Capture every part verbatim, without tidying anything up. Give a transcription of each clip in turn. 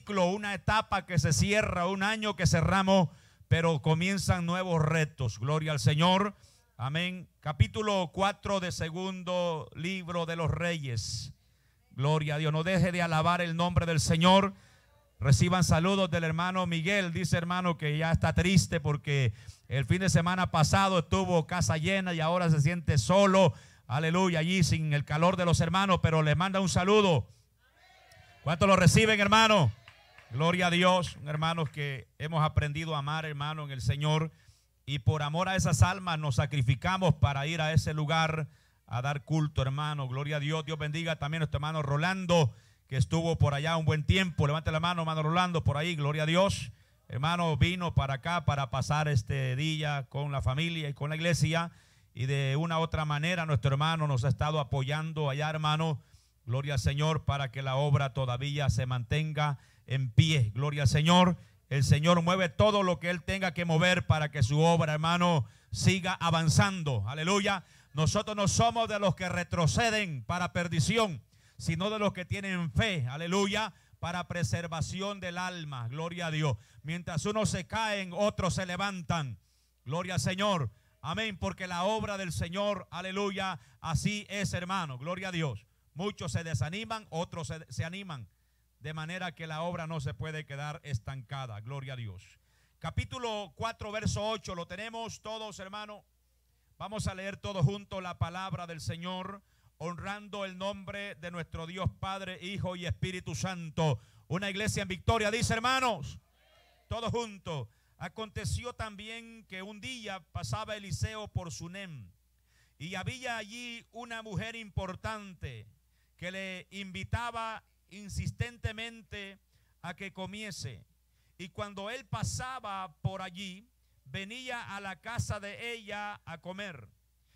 ciclo, una etapa que se cierra, un año que cerramos, pero comienzan nuevos retos. Gloria al Señor. Amén. Capítulo cuatro de segundo libro de los Reyes. Gloria a Dios. No deje de alabar el nombre del Señor. Reciban saludos del hermano Miguel. Dice, hermano, que ya está triste porque el fin de semana pasado estuvo casa llena y ahora se siente solo. Aleluya, allí sin el calor de los hermanos, pero le manda un saludo. ¿Cuántos lo reciben, hermano? Gloria a Dios, hermanos, que hemos aprendido a amar, hermano, en el Señor. Y por amor a esas almas nos sacrificamos para ir a ese lugar a dar culto, hermano. Gloria a Dios. Dios bendiga también a nuestro hermano Rolando, que estuvo por allá un buen tiempo. Levante la mano, hermano Rolando, por ahí. Gloria a Dios. Hermano, vino para acá para pasar este día con la familia y con la iglesia. Y de una u otra manera nuestro hermano nos ha estado apoyando allá, hermano. Gloria al Señor, para que la obra todavía se mantenga en pie. Gloria al Señor. El Señor mueve todo lo que Él tenga que mover para que su obra, hermano, siga avanzando. Aleluya. Nosotros no somos de los que retroceden para perdición, sino de los que tienen fe. Aleluya. Para preservación del alma. Gloria a Dios. Mientras unos se caen, otros se levantan. Gloria al Señor. Amén. Porque la obra del Señor, aleluya, así es, hermano. Gloria a Dios. Muchos se desaniman, otros se, se animan. De manera que la obra no se puede quedar estancada. Gloria a Dios. Capítulo cuatro, verso ocho. ¿Lo tenemos todos, hermano? Vamos a leer todos juntos la palabra del Señor, honrando el nombre de nuestro Dios Padre, Hijo y Espíritu Santo. Una iglesia en victoria, dice, hermanos. Todos juntos. Aconteció también que un día pasaba Eliseo por Sunem, y había allí una mujer importante que le invitaba insistentemente a que comiese. Y cuando él pasaba por allí, venía a la casa de ella a comer.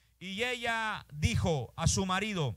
Y ella dijo a su marido: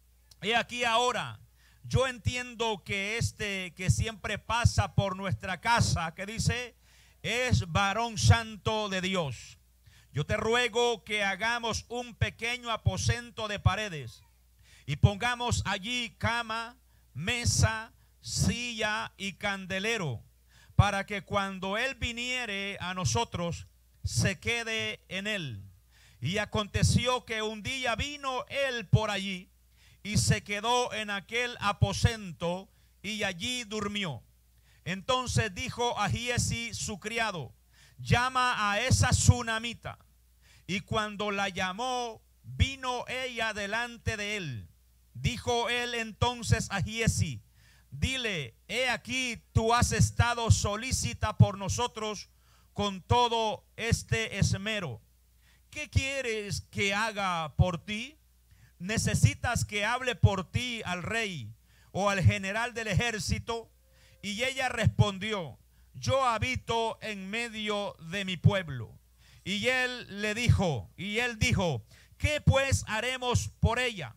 he aquí ahora, yo entiendo que este que siempre pasa por nuestra casa, que dice, es varón santo de Dios. Yo te ruego que hagamos un pequeño aposento de paredes y pongamos allí cama, mesa, silla y candelero, para que cuando él viniere a nosotros, se quede en él. Y aconteció que un día vino él por allí y se quedó en aquel aposento y allí durmió. Entonces dijo a Giezi su criado: llama a esa sunamita. Y cuando la llamó, vino ella delante de él. Dijo él entonces a Giezi: dile, he aquí tú has estado solícita por nosotros con todo este esmero. ¿Qué quieres que haga por ti? ¿Necesitas que hable por ti al rey o al general del ejército? Y ella respondió: yo habito en medio de mi pueblo. Y él le dijo, y él dijo: ¿qué pues haremos por ella?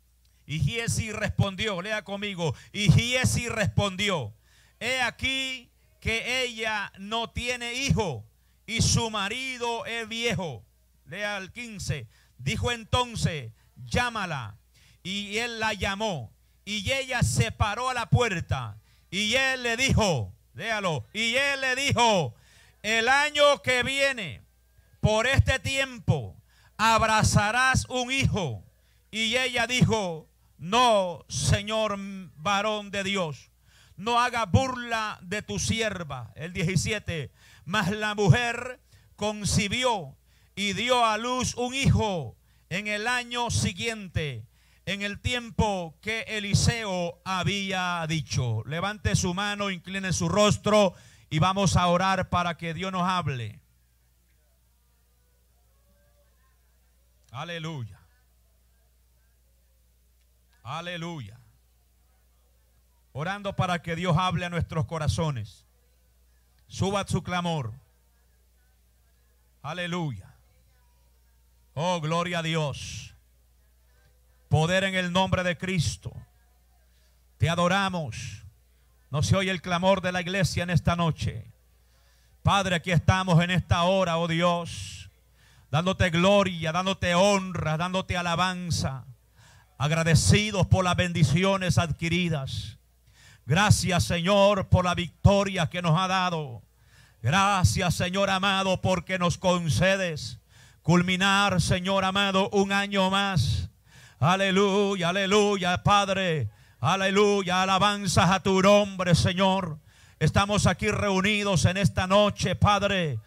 Y Giezi respondió, lea conmigo, y Giezi respondió: he aquí que ella no tiene hijo y su marido es viejo. Lea el quince. Dijo entonces: llámala. Y él la llamó, y ella se paró a la puerta. Y él le dijo, léalo, y él le dijo: el año que viene, por este tiempo, abrazarás un hijo. Y ella dijo: no, Señor varón de Dios, no haga burla de tu sierva. El diecisiete. Mas la mujer concibió y dio a luz un hijo en el año siguiente, en el tiempo que Eliseo había dicho. Levante su mano, incline su rostro y vamos a orar para que Dios nos hable. Aleluya. Aleluya. Orando para que Dios hable a nuestros corazones. Suba su clamor. Aleluya. Oh, gloria a Dios. Poder en el nombre de Cristo. Te adoramos. No se oye el clamor de la iglesia en esta noche. Padre, aquí estamos en esta hora, oh Dios, dándote gloria, dándote honra, dándote alabanza, agradecidos por las bendiciones adquiridas. Gracias, Señor, por la victoria que nos ha dado. Gracias, Señor amado, porque nos concedes culminar, Señor amado, un año más. Aleluya, aleluya, Padre. Aleluya, alabanzas a tu nombre, Señor. Estamos aquí reunidos en esta noche, Padre,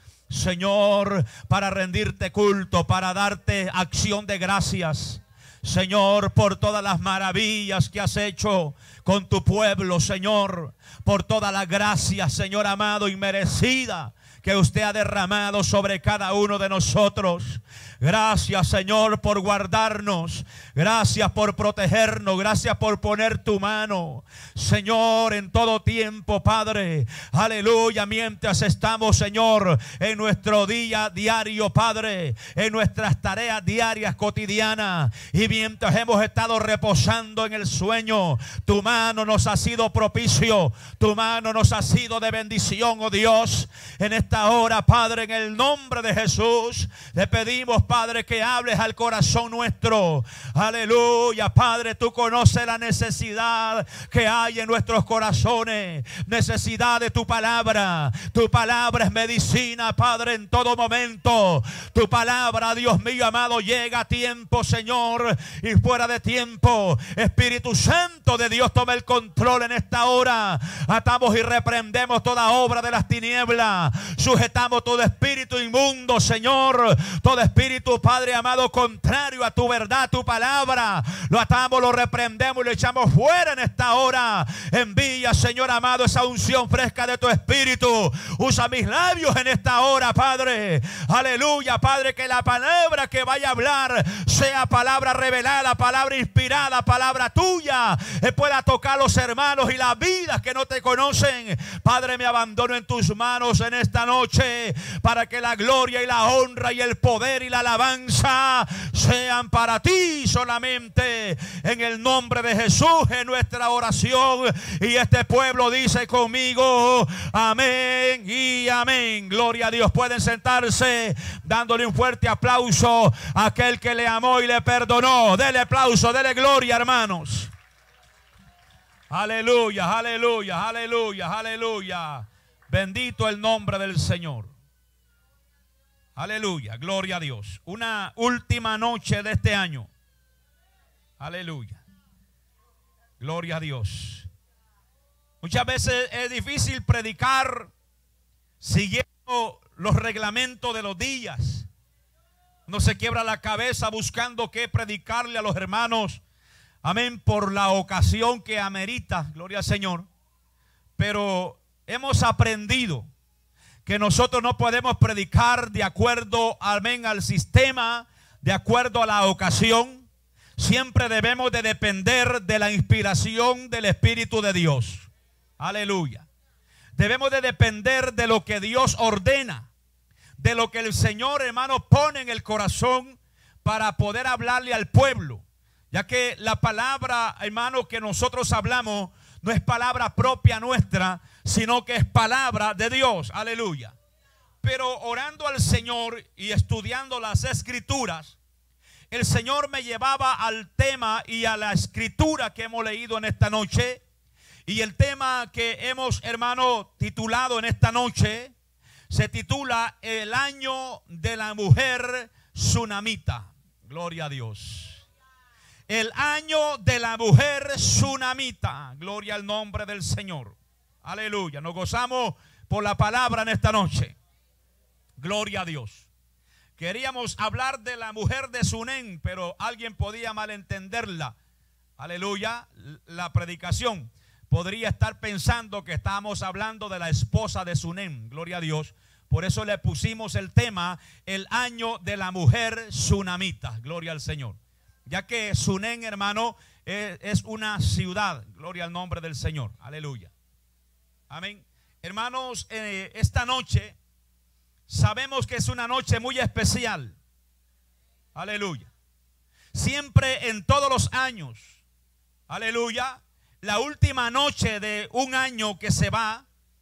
Señor, para rendirte culto, para darte acción de gracias, Señor, por todas las maravillas que has hecho con tu pueblo, Señor, por toda la gracia, Señor amado, inmerecida que usted ha derramado sobre cada uno de nosotros. Gracias, Señor, por guardarnos. Gracias por protegernos. Gracias por poner tu mano, Señor, en todo tiempo, Padre. Aleluya, mientras estamos, Señor, en nuestro día diario, Padre, en nuestras tareas diarias cotidianas, y mientras hemos estado reposando en el sueño, tu mano nos ha sido propicio. Tu mano nos ha sido de bendición, oh Dios. En esta hora, Padre, en el nombre de Jesús, le pedimos, Padre, que hables al corazón nuestro. Aleluya, Padre, tú conoces la necesidad que hay en nuestros corazones. Necesidad de tu palabra. Tu palabra es medicina, Padre, en todo momento. Tu palabra, Dios mío amado, llega a tiempo, Señor, y fuera de tiempo. Espíritu Santo de Dios, toma el control en esta hora. Atamos y reprendemos toda obra de las tinieblas. Sujetamos todo espíritu inmundo, Señor. Todo espíritu, Padre amado, contrario a tu verdad, tu palabra. Lo atamos, lo reprendemos y lo echamos fuera en esta hora. Envía, Señor amado, esa unción fresca de tu espíritu. Usa mis labios en esta hora, Padre. Aleluya, Padre, que la palabra que vaya a hablar sea palabra revelada, palabra inspirada, palabra tuya, que pueda tocar a los hermanos y las vidas que no te conocen. Padre, me abandono en tus manos en esta noche, para que la gloria y la honra y el poder y la alabanza sean para ti solamente. En el nombre de Jesús en nuestra oración, y este pueblo dice conmigo, amén y amén. Gloria a Dios. Pueden sentarse dándole un fuerte aplauso a aquel que le amó y le perdonó. Dele aplauso, dele gloria, hermanos. Aleluya, aleluya, aleluya, aleluya. Bendito el nombre del Señor. Aleluya, gloria a Dios. Una última noche de este año. Aleluya. Gloria a Dios. Muchas veces es difícil predicar siguiendo los reglamentos de los días. No se quiebra la cabeza buscando qué predicarle a los hermanos. Amén, por la ocasión que amerita, gloria al Señor. Pero hemos aprendido que nosotros no podemos predicar de acuerdo, amén, al sistema, de acuerdo a la ocasión. Siempre debemos de depender de la inspiración del Espíritu de Dios. Aleluya. Debemos de depender de lo que Dios ordena, de lo que el Señor, hermano, pone en el corazón para poder hablarle al pueblo. Ya que la palabra, hermano, que nosotros hablamos no es palabra propia nuestra, sino que es palabra de Dios. Aleluya. Pero orando al Señor y estudiando las Escrituras, el Señor me llevaba al tema y a la escritura que hemos leído en esta noche. Y el tema que hemos, hermano, titulado en esta noche se titula El año de la mujer tsunamita. Gloria a Dios. El año de la mujer tsunamita. Gloria al nombre del Señor. Aleluya. Nos gozamos por la palabra en esta noche. Gloria a Dios. Queríamos hablar de la mujer de Sunén, pero alguien podía malentenderla. Aleluya. La predicación podría estar pensando que estábamos hablando de la esposa de Sunén. Gloria a Dios. Por eso le pusimos el tema, el año de la mujer tsunamita. Gloria al Señor. Ya que Sunén, hermano, es, es una ciudad. Gloria al nombre del Señor. Aleluya. Amén. Hermanos, eh, esta noche sabemos que es una noche muy especial. Aleluya. Siempre en todos los años. Aleluya. La última noche de un año que se va.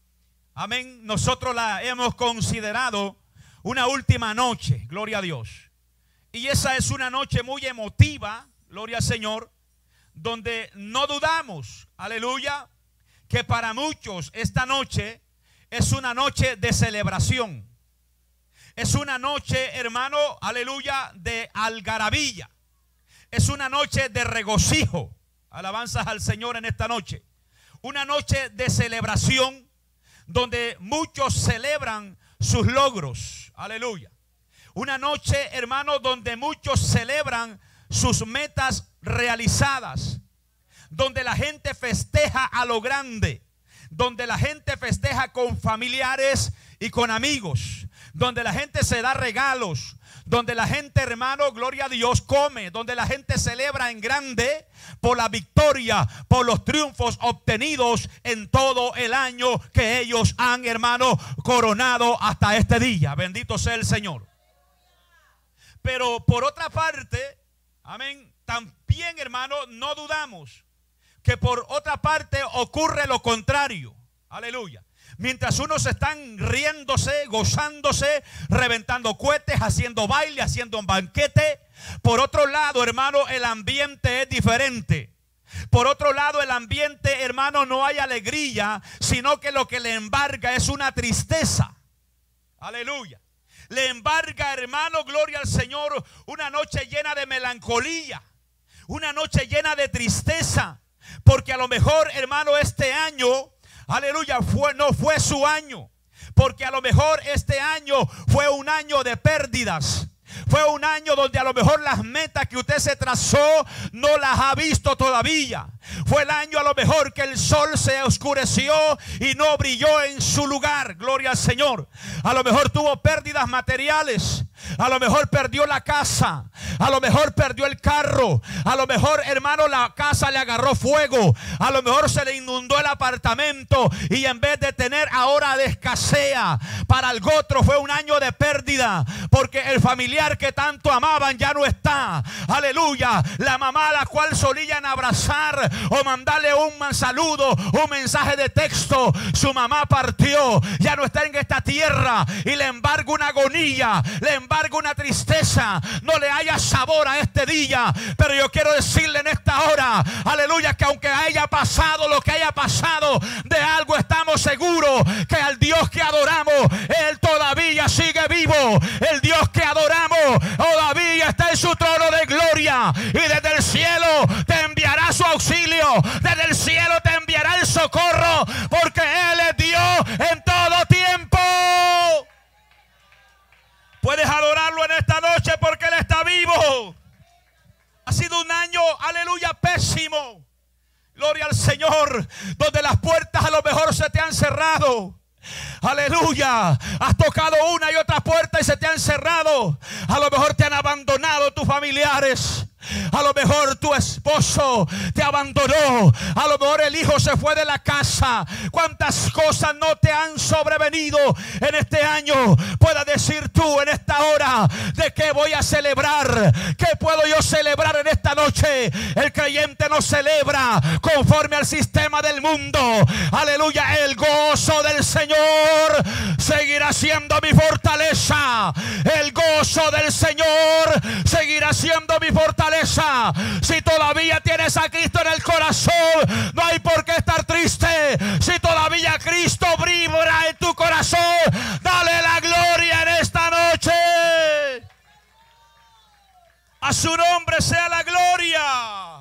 Amén. Nosotros la hemos considerado una última noche. Gloria a Dios. Y esa es una noche muy emotiva. Gloria al Señor. Donde no dudamos. Aleluya. que para muchos esta noche es una noche de celebración. Es una noche, hermano, aleluya, de algarabía. Es una noche de regocijo. Alabanzas al Señor en esta noche. Una noche de celebración donde muchos celebran sus logros. Aleluya. Una noche, hermano, donde muchos celebran sus metas realizadas. Donde la gente festeja a lo grande. Donde la gente festeja con familiares y con amigos. Donde la gente se da regalos. Donde la gente, hermano, gloria a Dios, come. Donde la gente celebra en grande por la victoria, por los triunfos obtenidos en todo el año que ellos han, hermano, coronado hasta este día. Bendito sea el Señor. Pero por otra parte, amén, también, hermano, no dudamos que por otra parte ocurre lo contrario. Aleluya. Mientras unos están riéndose, gozándose, reventando cohetes, haciendo baile, haciendo un banquete. Por otro lado, hermano, el ambiente es diferente. Por otro lado, el ambiente, hermano, no hay alegría, sino que lo que le embarga es una tristeza. Aleluya. Le embarga, hermano, gloria al Señor, una noche llena de melancolía. Una noche llena de tristeza. Porque a lo mejor, hermano, este año, aleluya, fue, no fue su año. Porque a lo mejor este año fue un año de pérdidas. Fue un año donde a lo mejor las metas que usted se trazó no las ha visto todavía. Fue el año a lo mejor que el sol se oscureció y no brilló en su lugar. Gloria al Señor. A lo mejor tuvo pérdidas materiales. A lo mejor perdió la casa. A lo mejor perdió el carro. A lo mejor, hermano, la casa le agarró fuego. A lo mejor se le inundó el apartamento y en vez de tener ahora de escasea. Para el otro fue un año de pérdida porque el familiar que tanto amaban ya no está. Aleluya. La mamá a la cual solían abrazar o mandarle un saludo, un mensaje de texto, su mamá partió, ya no está en esta tierra y le embarga una agonía, le embarga una tristeza, no le haya sabor a este día. Pero yo quiero decirle en esta hora, aleluya, que aunque haya pasado lo que haya pasado, de algo estamos seguros, que al Dios que adoramos, Él todavía sigue vivo. El Dios que adoramos todavía está en su trono de gloria y desde el cielo te enviará su auxilio. Desde el cielo te enviará el socorro, porque Él es Dios en todo tiempo. Puedes adorarlo en esta noche porque Él está vivo. Ha sido un año, aleluya, pésimo. Gloria al Señor. Donde las puertas a lo mejor se te han cerrado. Aleluya. Has tocado una y otra puerta y se te han cerrado. A lo mejor te han abandonado tus familiares. A lo mejor tu esposo te abandonó. A lo mejor el hijo se fue de la casa. Cuántas cosas no te han sobrevenido en este año. Puedas decir tú en esta hora, ¿de qué voy a celebrar? ¿Qué puedo yo celebrar en esta noche? El creyente no celebra conforme al sistema del mundo. Aleluya. El gozo del Señor seguirá siendo mi fortaleza. El gozo del Señor seguirá siendo mi fortaleza. Si todavía tienes a Cristo en el corazón, no hay por qué estar triste. Si todavía Cristo vibra en tu corazón, dale la gloria en esta noche. A su nombre sea la gloria.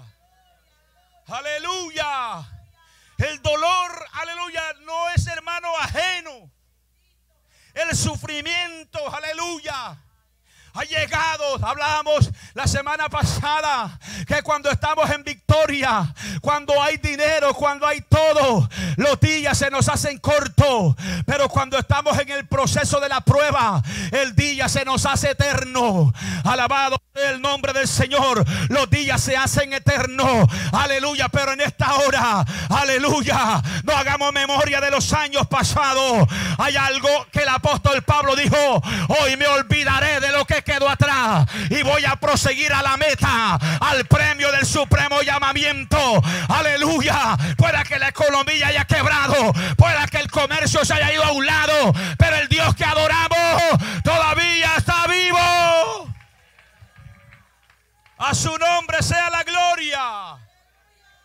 Aleluya. El dolor, aleluya, no es, hermano, ajeno. El sufrimiento, aleluya, ha llegado. Hablábamos la semana pasada que cuando estamos en victoria, cuando hay dinero, cuando hay todo, los días se nos hacen cortos. Pero cuando estamos en el proceso de la prueba, el día se nos hace eterno. Alabado sea el nombre del Señor. Los días se hacen eternos. Aleluya. Pero en esta hora, aleluya, no hagamos memoria de los años pasados. Hay algo que el apóstol Pablo dijo: hoy me olvidaré de lo que quedó atrás y voy a proseguir a la meta, al premio del supremo llamamiento. Aleluya. Pueda que la economía haya quebrado, pueda que el comercio se haya ido a un lado, pero el Dios que adoramos todavía está vivo. A su nombre sea la gloria. La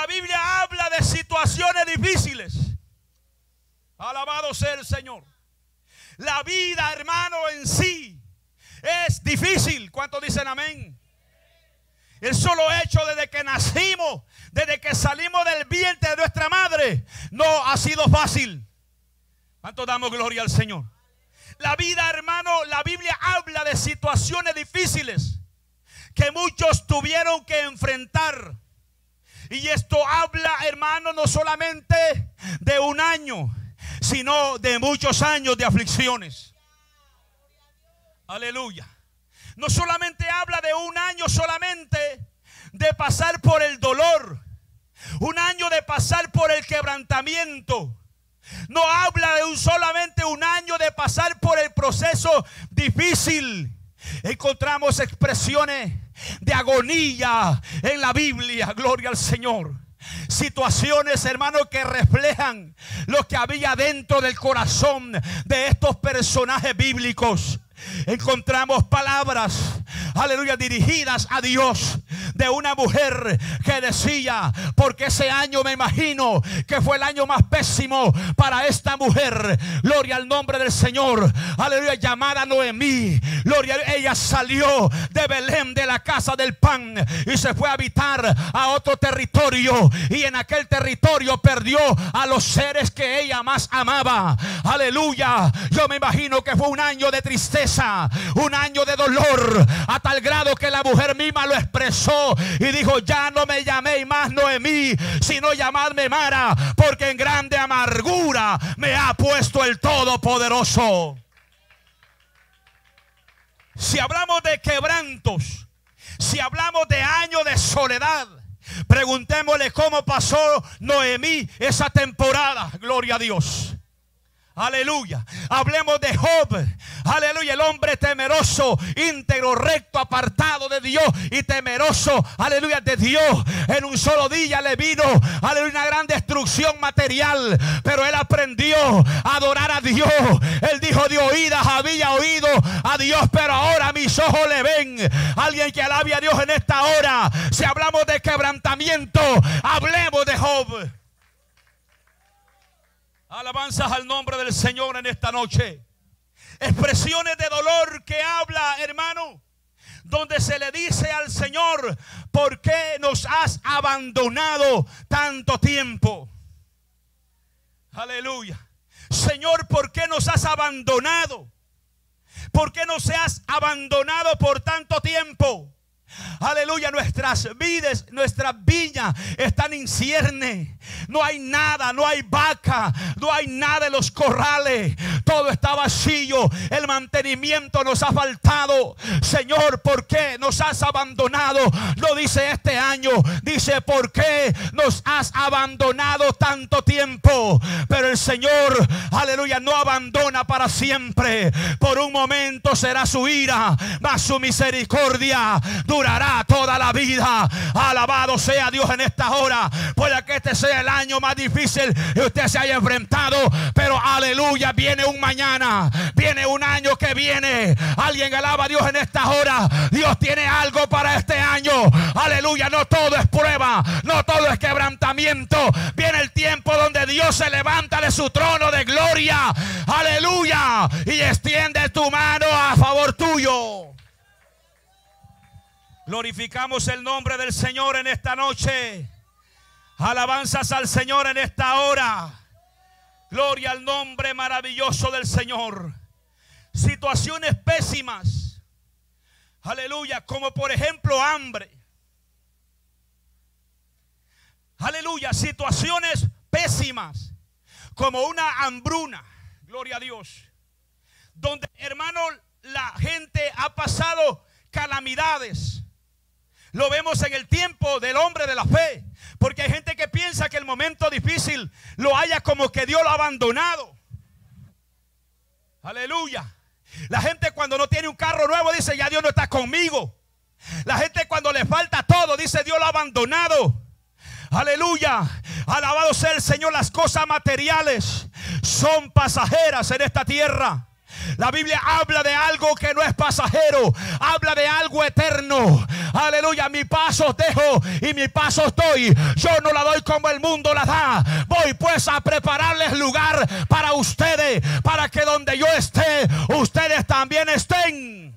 La Biblia habla de situaciones difíciles. Alabado sea el Señor. La vida, hermano, en sí es difícil. ¿Cuántos dicen amén? El solo hecho desde que nacimos, desde que salimos del vientre de nuestra madre, no ha sido fácil. ¿Cuántos damos gloria al Señor? La vida, hermano, la Biblia habla de situaciones difíciles que muchos tuvieron que enfrentar. Y esto habla, hermano, no solamente de un año, sino de muchos años de aflicciones. Aleluya. No solamente habla de un año solamente de pasar por el dolor, un año de pasar por el quebrantamiento. No habla de un solamente un año de pasar por el proceso difícil. Encontramos expresiones de agonía en la Biblia, gloria al Señor. Situaciones, hermanos, que reflejan lo que había dentro del corazón de estos personajes bíblicos. Encontramos palabras, aleluya, dirigidas a Dios, de una mujer que decía, porque ese año me imagino que fue el año más pésimo para esta mujer, gloria al nombre del Señor, aleluya, llamada Noemí. Gloria, ella salió de Belén, de la casa del pan, y se fue a habitar a otro territorio, y en aquel territorio perdió a los seres que ella más amaba. Aleluya. Yo me imagino que fue un año de tristeza, un año de dolor, a tal grado que la mujer misma lo expresó y dijo, ya no me llaméis más Noemí, sino llamadme Mara, porque en grande amargura me ha puesto el Todopoderoso. Si hablamos de quebrantos, si hablamos de años de soledad, preguntémosle cómo pasó Noemí esa temporada. Gloria a Dios. Aleluya. Hablemos de Job. Aleluya. El hombre temeroso, íntegro, recto, apartado de Dios y temeroso, aleluya, de Dios. En un solo día le vino, aleluya, una gran destrucción material, pero él aprendió a adorar a Dios. Él dijo, de oídas había oído a Dios, pero ahora mis ojos le ven. Alguien que alabe a Dios en esta hora. Si hablamos de quebrantamiento, hablemos de Job. Alabanzas al nombre del Señor en esta noche. Expresiones de dolor que habla, hermano, donde se le dice al Señor, ¿por qué nos has abandonado tanto tiempo? Aleluya. Señor, ¿por qué nos has abandonado? ¿Por qué nos has abandonado por tanto tiempo? Aleluya, nuestras vidas, nuestras viñas están en cierne. No hay nada, no hay vaca, no hay nada en los corrales. Todo está vacío. El mantenimiento nos ha faltado. Señor, ¿por qué nos has abandonado? No dice este año, dice ¿por qué nos has abandonado tanto tiempo? Pero el Señor, aleluya, no abandona para siempre. Por un momento será su ira, mas su misericordia durará toda la vida. Alabado sea Dios en esta hora. Puede que este sea el año más difícil que usted se haya enfrentado, pero aleluya, viene un mañana, viene un año que viene. Alguien alaba a Dios en esta hora. Dios tiene algo para este año. Aleluya, no todo es prueba, no todo es quebrantamiento. Viene el tiempo donde Dios se levanta de su trono de gloria. Aleluya, y extiende tu mano a favor tuyo. Glorificamos el nombre del Señor en esta noche. Alabanzas al Señor en esta hora. Gloria al nombre maravilloso del Señor. Situaciones pésimas. Aleluya, como por ejemplo hambre. Aleluya, situaciones pésimas como una hambruna. Gloria a Dios. Donde, hermano, la gente ha pasado calamidades. Lo vemos en el tiempo del hombre de la fe. Porque hay gente que piensa que el momento difícil lo haya como que Dios lo ha abandonado. Aleluya. La gente cuando no tiene un carro nuevo dice ya Dios no está conmigo. La gente cuando le falta todo dice Dios lo ha abandonado. Aleluya. Alabado sea el Señor. Las cosas materiales son pasajeras en esta tierra. La Biblia habla de algo que no es pasajero, habla de algo eterno. Aleluya, mi paso os dejo y mi paso os doy. Yo no la doy como el mundo la da. Voy pues a prepararles lugar para ustedes, para que donde yo esté, ustedes también estén.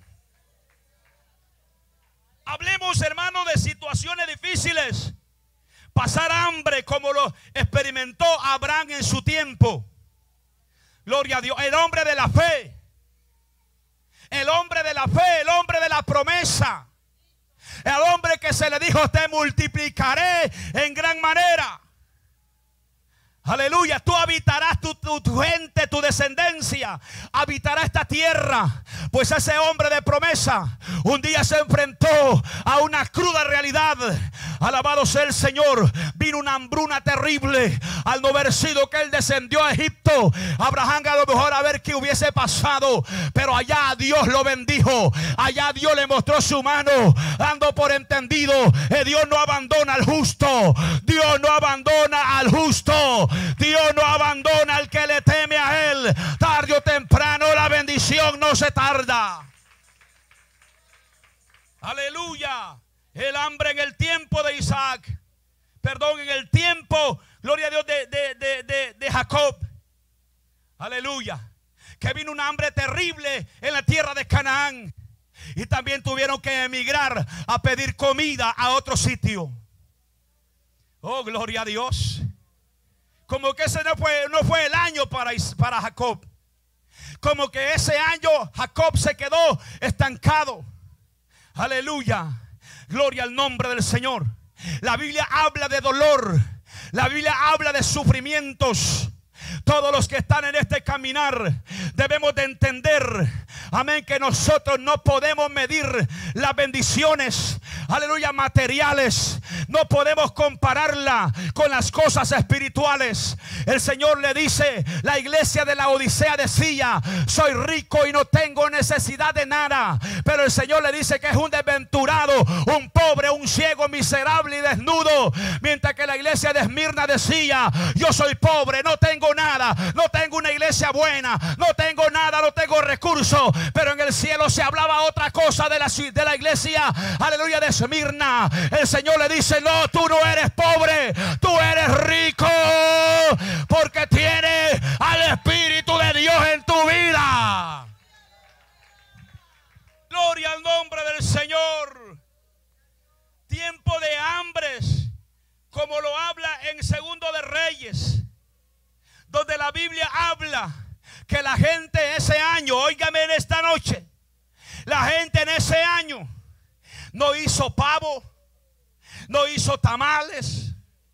Hablemos, hermanos, de situaciones difíciles. Pasar hambre como lo experimentó Abraham en su tiempo. Gloria a Dios. El hombre de la fe. El hombre de la fe, el hombre de la promesa. El hombre que se le dijo: te multiplicaré en gran manera. Aleluya, tú habitarás, tu, tu, tu gente, tu descendencia habitará esta tierra. Pues ese hombre de promesa un día se enfrentó a una cruda realidad. Alabado sea el Señor. Vino una hambruna terrible. Al no haber sido que él descendió a Egipto, Abraham a lo mejor a ver qué hubiese pasado, pero allá Dios lo bendijo. Allá Dios le mostró su mano, dando por entendido que Dios no abandona al justo. Dios no abandona al justo. Dios no abandona al que le teme a él. Tarde o temprano la bendición no se tarda. Aleluya. El hambre en el tiempo de Isaac, perdón, en el tiempo, gloria a Dios, de, de, de, de, de Jacob. Aleluya. Que vino un hambre terrible en la tierra de Canaán. Y también tuvieron que emigrar a pedir comida a otro sitio. Oh, gloria a Dios. Como que ese no fue, no fue el año para, para Jacob. Como que ese año Jacob se quedó estancado. Aleluya. Gloria al nombre del Señor. La Biblia habla de dolor. La Biblia habla de sufrimientos. Todos los que están en este caminar debemos de entender, amén, que nosotros no podemos medir las bendiciones, aleluya, materiales. No podemos compararla con las cosas espirituales. El Señor le dice, la iglesia de la Odisea decía: soy rico y no tengo necesidad de nada. Pero el Señor le dice que es un desventurado, un pobre, un ciego, miserable y desnudo. Mientras que la iglesia de Esmirna decía: yo soy pobre, no tengo nada, no tengo una iglesia buena, no tengo nada, no tengo recursos. Pero en el cielo se hablaba otra cosa de la, de la iglesia, aleluya, de Esmirna. El Señor le dice: no, tú no eres pobre, tú eres rico, porque tienes al Espíritu de Dios en tu vida. Gloria al nombre del Señor. Tiempo de hambres, como lo habla en Segundo de Reyes, donde la Biblia habla que la gente ese año, óigame en esta noche, la gente en ese año no hizo pavo, no hizo tamales,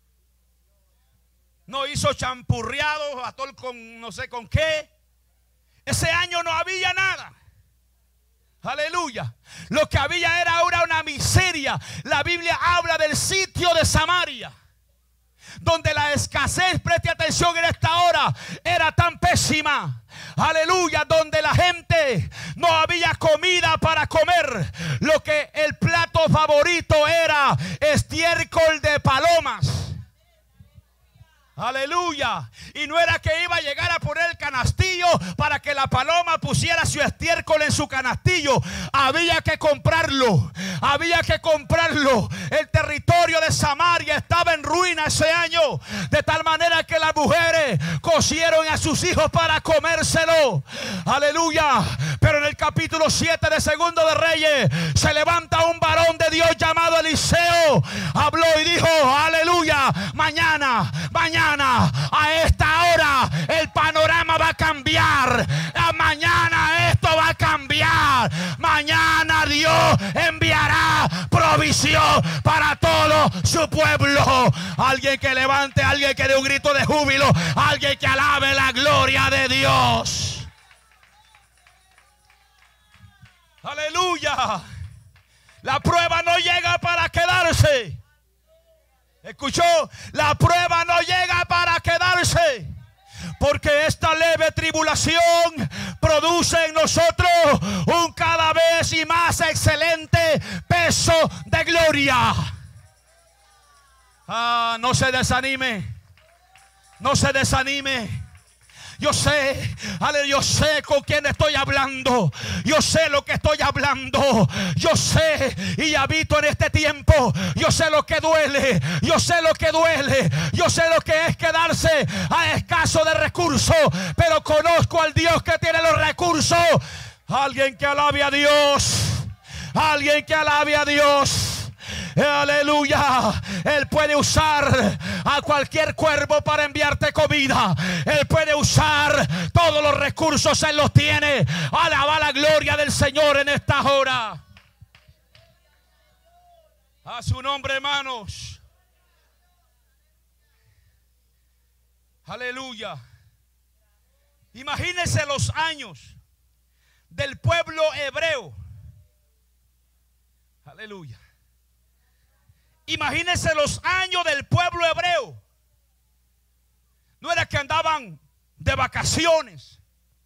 no hizo champurriado, atol con no sé con qué. Ese año no había nada. Aleluya. Lo que había era ahora una miseria. La Biblia habla del sitio de Samaria, donde la escasez, preste atención en esta hora, era tan pésima. Aleluya, donde la gente no había comida para comer. Lo que el plato favorito era estiércol de palomas. Aleluya. Y no era que iba a llegar a poner el canastillo para que la paloma pusiera su estiércol en su canastillo. Había que comprarlo. Había que comprarlo. El territorio de Samaria estaba en ruina ese año, de tal manera que las mujeres cocieron a sus hijos para comérselo. Aleluya. Pero en el capítulo siete de Segundo de Reyes se levanta un varón de Dios llamado Eliseo. Habló y dijo: aleluya, mañana, mañana a esta hora el panorama va a cambiar. Mañana esto va a cambiar. Mañana Dios enviará provisión para todo su pueblo. Alguien que levante, alguien que dé un grito de júbilo, alguien que alabe la gloria de Dios. Aleluya. La prueba no llega para quedarse. ¿Escuchó? La prueba no llega para quedarse, porque esta leve tribulación produce en nosotros un cada vez y más excelente peso de gloria. Ah, no se desanime. No se desanime. Yo sé, aleluya, yo sé con quién estoy hablando. Yo sé lo que estoy hablando. Yo sé y habito en este tiempo. Yo sé lo que duele. Yo sé lo que duele. Yo sé lo que es quedarse a escaso de recursos. Pero conozco al Dios que tiene los recursos. Alguien que alabe a Dios. Alguien que alabe a Dios. Aleluya. Él puede usar a cualquier cuervo para enviarte comida. Él puede usar todos los recursos. Él los tiene. Alaba la gloria del Señor en esta hora. A su nombre, hermanos. Aleluya. Imagínense los años del pueblo hebreo. Aleluya. Imagínense los años del pueblo hebreo. No era que andaban de vacaciones.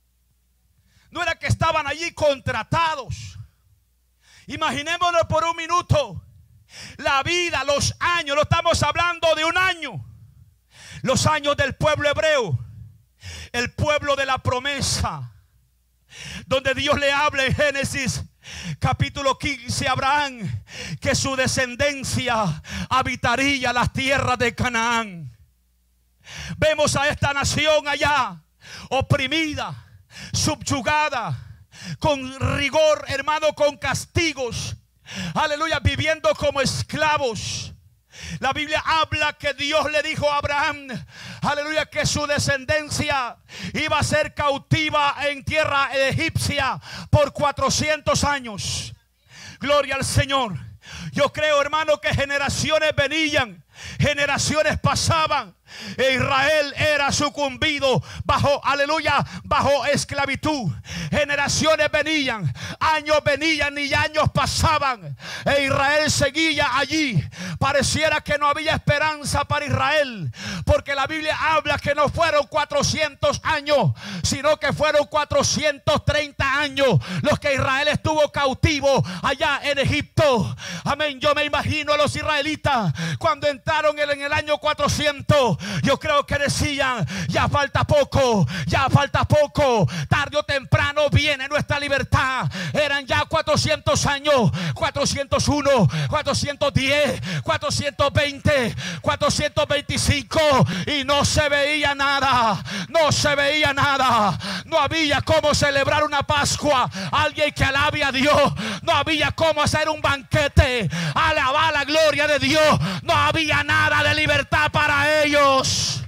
No era que estaban allí contratados. Imaginémonos por un minuto la vida, los años. No estamos hablando de un año. Los años del pueblo hebreo. El pueblo de la promesa. Donde Dios le habla en Génesis capítulo quince a Abraham que su descendencia habitaría las tierras de Canaán. Vemos a esta nación allá oprimida, subyugada, con rigor, hermano, con castigos. Aleluya, viviendo como esclavos. La Biblia habla que Dios le dijo a Abraham, aleluya, que su descendencia iba a ser cautiva en tierra egipcia por cuatrocientos años. Gloria al Señor. Yo creo, hermano, que generaciones venían, generaciones pasaban, e Israel era sucumbido bajo, aleluya, bajo esclavitud. Generaciones venían, años venían y años pasaban, e Israel seguía allí. Pareciera que no había esperanza para Israel, porque la Biblia habla que no fueron cuatrocientos años, sino que fueron cuatrocientos treinta años los que Israel estuvo cautivo allá en Egipto. Amén. Yo me imagino a los israelitas cuando entraron en el año cuatrocientos. Yo creo que decían: ya falta poco, ya falta poco, tarde o temprano viene nuestra libertad. Eran ya cuatrocientos años, cuatrocientos uno, cuatrocientos diez, cuatrocientos veinte, cuatrocientos veinticinco, y no se veía nada, no se veía nada. No había cómo celebrar una Pascua, alguien que alabe a Dios. No había cómo hacer un banquete, alabar la gloria de Dios. No había nada de libertad para ellos.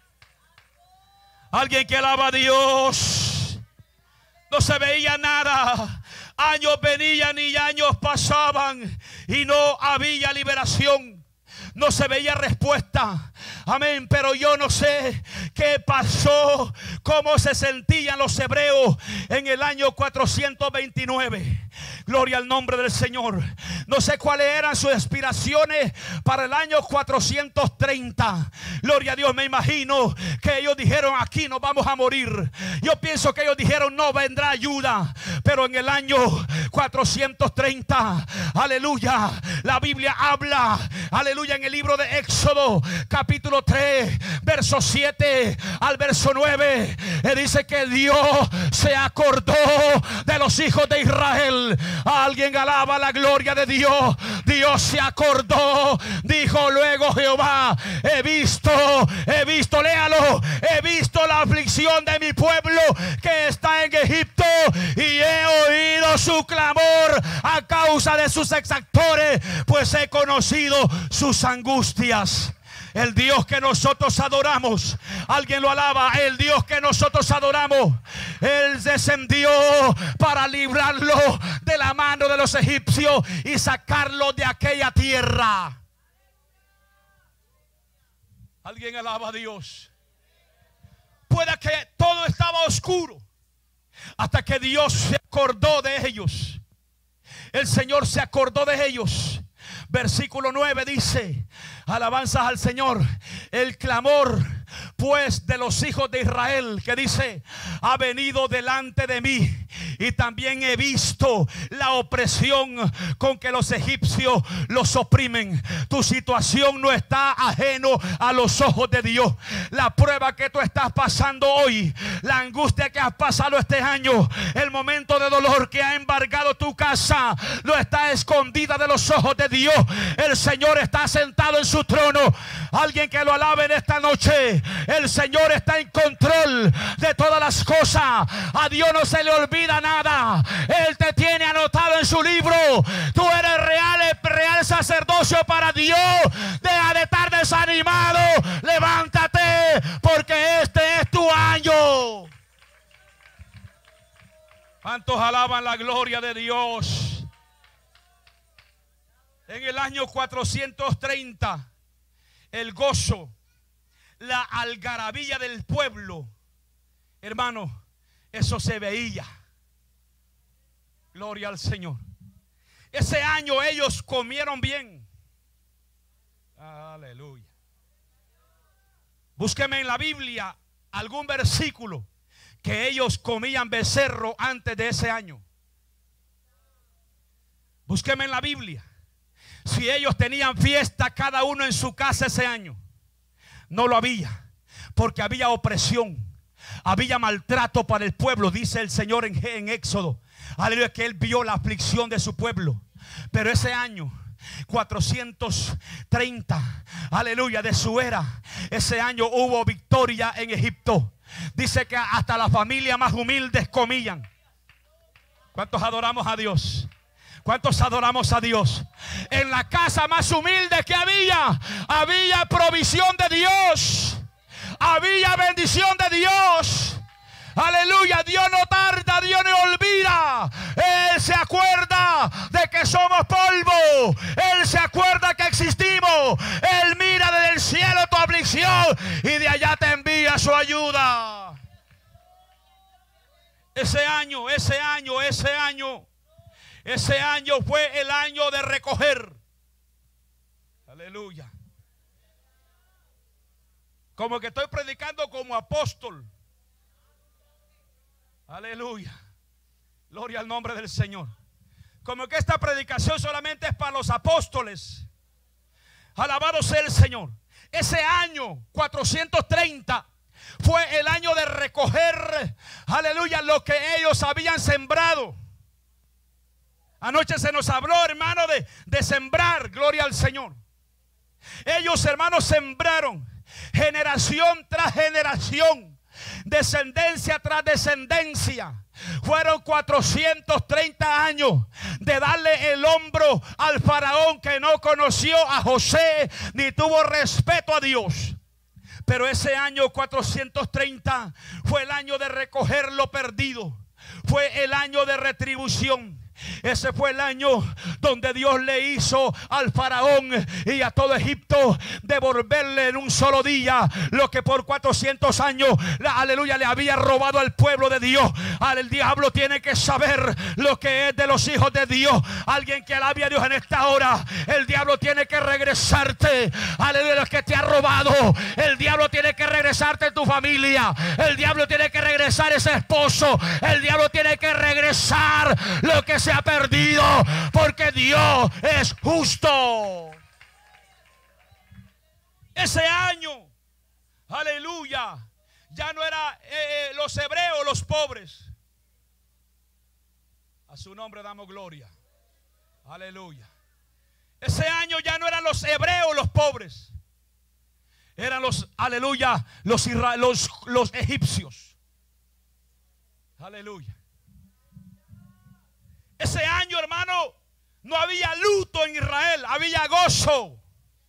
Alguien que alaba a Dios. No se veía nada. Años venían y años pasaban y no había liberación. No se veía respuesta. Amén. Pero yo no sé qué pasó, cómo se sentían los hebreos en el año cuatrocientos veintinueve. Gloria al nombre del Señor. No sé cuáles eran sus aspiraciones para el año cuatrocientos treinta. Gloria a Dios. Me imagino que ellos dijeron: aquí nos vamos a morir. Yo pienso que ellos dijeron: no vendrá ayuda. Pero en el año cuatrocientos treinta, aleluya, la Biblia habla, aleluya, en el libro de Éxodo capítulo tres, verso siete al verso nueve, dice que Dios se acordó de los hijos de Israel. Alguien alaba la gloria de Dios. Dios se acordó. Dijo luego Jehová: he visto, he visto, léalo, he visto la aflicción de mi pueblo que está en Egipto, y he oído su clamor a causa de sus exactores, pues he conocido sus angustias. El Dios que nosotros adoramos, alguien lo alaba, el Dios que nosotros adoramos, Él descendió para librarlo de la mano de los egipcios y sacarlo de aquella tierra. Alguien alaba a Dios. Puede que todo estaba oscuro hasta que Dios se acordó de ellos. El Señor se acordó de ellos. Versículo nueve dice: alabanzas al Señor. El clamor pues de los hijos de Israel, que dice, ha venido delante de mí, y también he visto la opresión con que los egipcios los oprimen. Tu situación no está ajeno a los ojos de Dios. La prueba que tú estás pasando hoy, la angustia que has pasado este año, el momento de dolor que ha embargado tu casa, no está escondida de los ojos de Dios. El Señor está sentado en su trono. Alguien que lo alabe en esta noche. El Señor está en control de todas las cosas. A Dios no se le olvida nada. Él te tiene anotado en su libro. Tú eres real, real sacerdocio para Dios. Deja de estar desanimado. Levántate, porque este es tu año. ¿Cuántos alaban la gloria de Dios? En el año cuatrocientos treinta, el gozo, la algarabía del pueblo, hermano, eso se veía. Gloria al Señor. Ese año ellos comieron bien. Aleluya. Búsqueme en la Biblia algún versículo que ellos comían becerro antes de ese año. Búsqueme en la Biblia si ellos tenían fiesta cada uno en su casa ese año. No lo había, porque había opresión, había maltrato para el pueblo. Dice el Señor en, en Éxodo, aleluya, que Él vio la aflicción de su pueblo. Pero ese año cuatrocientos treinta, aleluya, de su era, ese año hubo victoria en Egipto. Dice que hasta las familias más humildes comían. ¿Cuántos adoramos a Dios? ¿Cuántos adoramos a Dios? En la casa más humilde que había, había provisión de Dios, había bendición de Dios. Aleluya. Dios no tarda, Dios no olvida. Él se acuerda de que somos polvo. Él se acuerda que existimos. Él mira desde el cielo tu aflicción y de allá te envía su ayuda. Ese año, ese año, ese año Ese año fue el año de recoger. Aleluya. Como que estoy predicando como apóstol. Aleluya. Gloria al nombre del Señor. Como que esta predicación solamente es para los apóstoles. Alabado sea el Señor. Ese año cuatrocientos treinta fue el año de recoger, aleluya, lo que ellos habían sembrado. Anoche se nos habló, hermano, de, de sembrar. Gloria al Señor. Ellos, hermanos, sembraron generación tras generación, descendencia tras descendencia. Fueron cuatrocientos treinta años de darle el hombro al faraón que no conoció a José ni tuvo respeto a Dios. Pero ese año cuatrocientos treinta fue el año de recoger lo perdido. Fue el año de retribución. Ese fue el año donde Dios le hizo al faraón y a todo Egipto devolverle en un solo día lo que por cuatrocientos años, la, aleluya, le había robado al pueblo de Dios. El diablo tiene que saber lo que es de los hijos de Dios. Alguien que alabe a Dios en esta hora. El diablo tiene que regresarte, aleluya, lo que te ha robado. El diablo tiene que regresarte en tu familia. El diablo tiene que regresar ese esposo. El diablo tiene que regresar lo que se ha perdido, porque Dios es justo. Ese año, aleluya, ya no era eh, los hebreos los pobres. A su nombre damos gloria. Aleluya. Ese año ya no eran los hebreos los pobres. Eran los, aleluya, los, los, los egipcios. Aleluya. Ese año, hermano, no había luto en Israel, había gozo.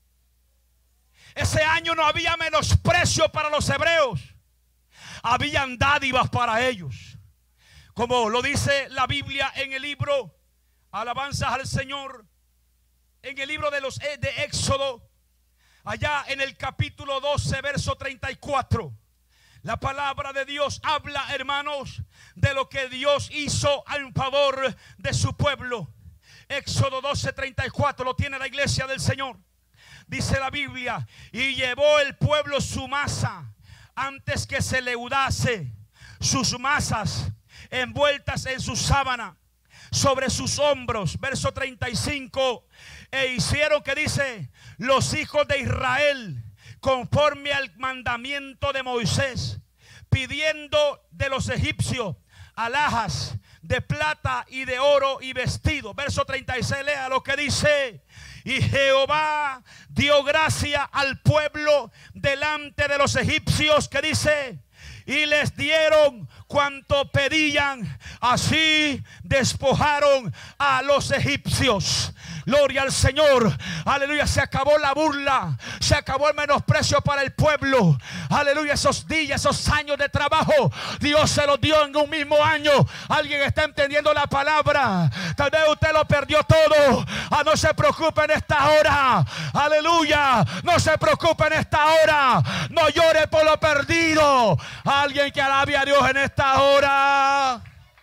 Ese año no había menosprecio para los hebreos, habían dádivas para ellos. Como lo dice la Biblia en el libro, alabanzas al Señor, en el libro de los de Éxodo, allá en el capítulo doce, verso treinta y cuatro. La palabra de Dios habla, hermanos, de lo que Dios hizo en favor de su pueblo. Éxodo doce, treinta y cuatro, lo tiene la iglesia del Señor. dice la Biblia, y llevó el pueblo su masa antes que se leudase, sus masas envueltas en su sábana sobre sus hombros. Verso treinta y cinco. E hicieron, que dice, los hijos de Israel conforme al mandamiento de Moisés, pidiendo de los egipcios alhajas de plata y de oro y vestido. Verso treinta y seis, lea lo que dice. Y Jehová dio gracia al pueblo delante de los egipcios, que dice, y les dieron cuanto pedían, así despojaron a los egipcios. Gloria al Señor. Aleluya. Se acabó la burla, se acabó el menosprecio para el pueblo. Aleluya. Esos días, esos años de trabajo, Dios se los dio en un mismo año. Alguien está entendiendo la palabra. Tal vez usted lo perdió todo. Ah, no se preocupe en esta hora. Aleluya. No se preocupe en esta hora. No llore por lo perdido. Alguien que alabe a Dios en esta hora.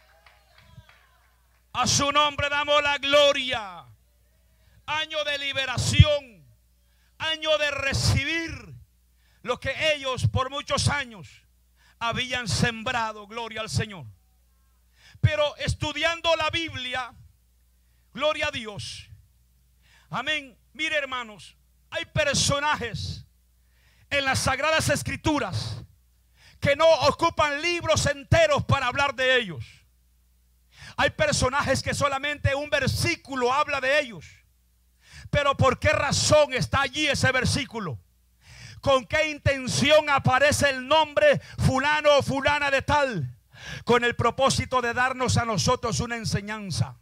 A su nombre damos la gloria. Año de liberación, año de recibir lo que ellos por muchos años habían sembrado. Gloria al Señor. Pero estudiando la Biblia, gloria a Dios, amén. Mire, hermanos, hay personajes en las Sagradas Escrituras que no ocupan libros enteros para hablar de ellos. Hay personajes que solamente un versículo habla de ellos. Pero ¿por qué razón está allí ese versículo? ¿Con qué intención aparece el nombre fulano o fulana de tal? Con el propósito de darnos a nosotros una enseñanza.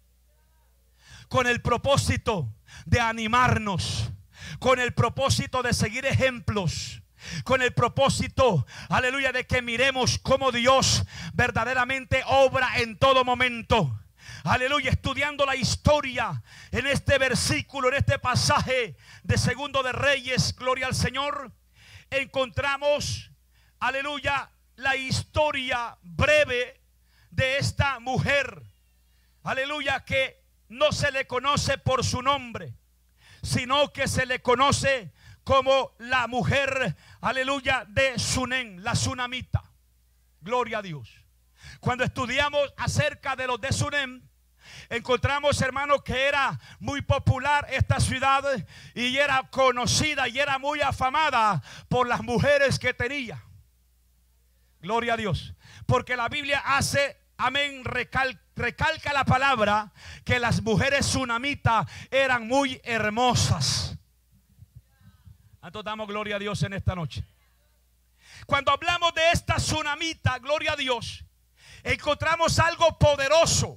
Con el propósito de animarnos. Con el propósito de seguir ejemplos. Con el propósito, aleluya, de que miremos cómo Dios verdaderamente obra en todo momento. Aleluya, estudiando la historia en este versículo, en este pasaje de Segundo de Reyes, gloria al Señor, encontramos, aleluya, la historia breve de esta mujer, aleluya, que no se le conoce por su nombre, sino que se le conoce como la mujer, aleluya, de Sunén, la sunamita. Gloria a Dios. Cuando estudiamos acerca de los de Sunén, encontramos, hermanos, que era muy popular esta ciudad y era conocida y era muy afamada por las mujeres que tenía. Gloria a Dios. Porque la Biblia hace, amén, recal, recalca la palabra que las mujeres sunamitas eran muy hermosas. Entonces damos gloria a Dios en esta noche. Cuando hablamos de esta sunamita, gloria a Dios, encontramos algo poderoso.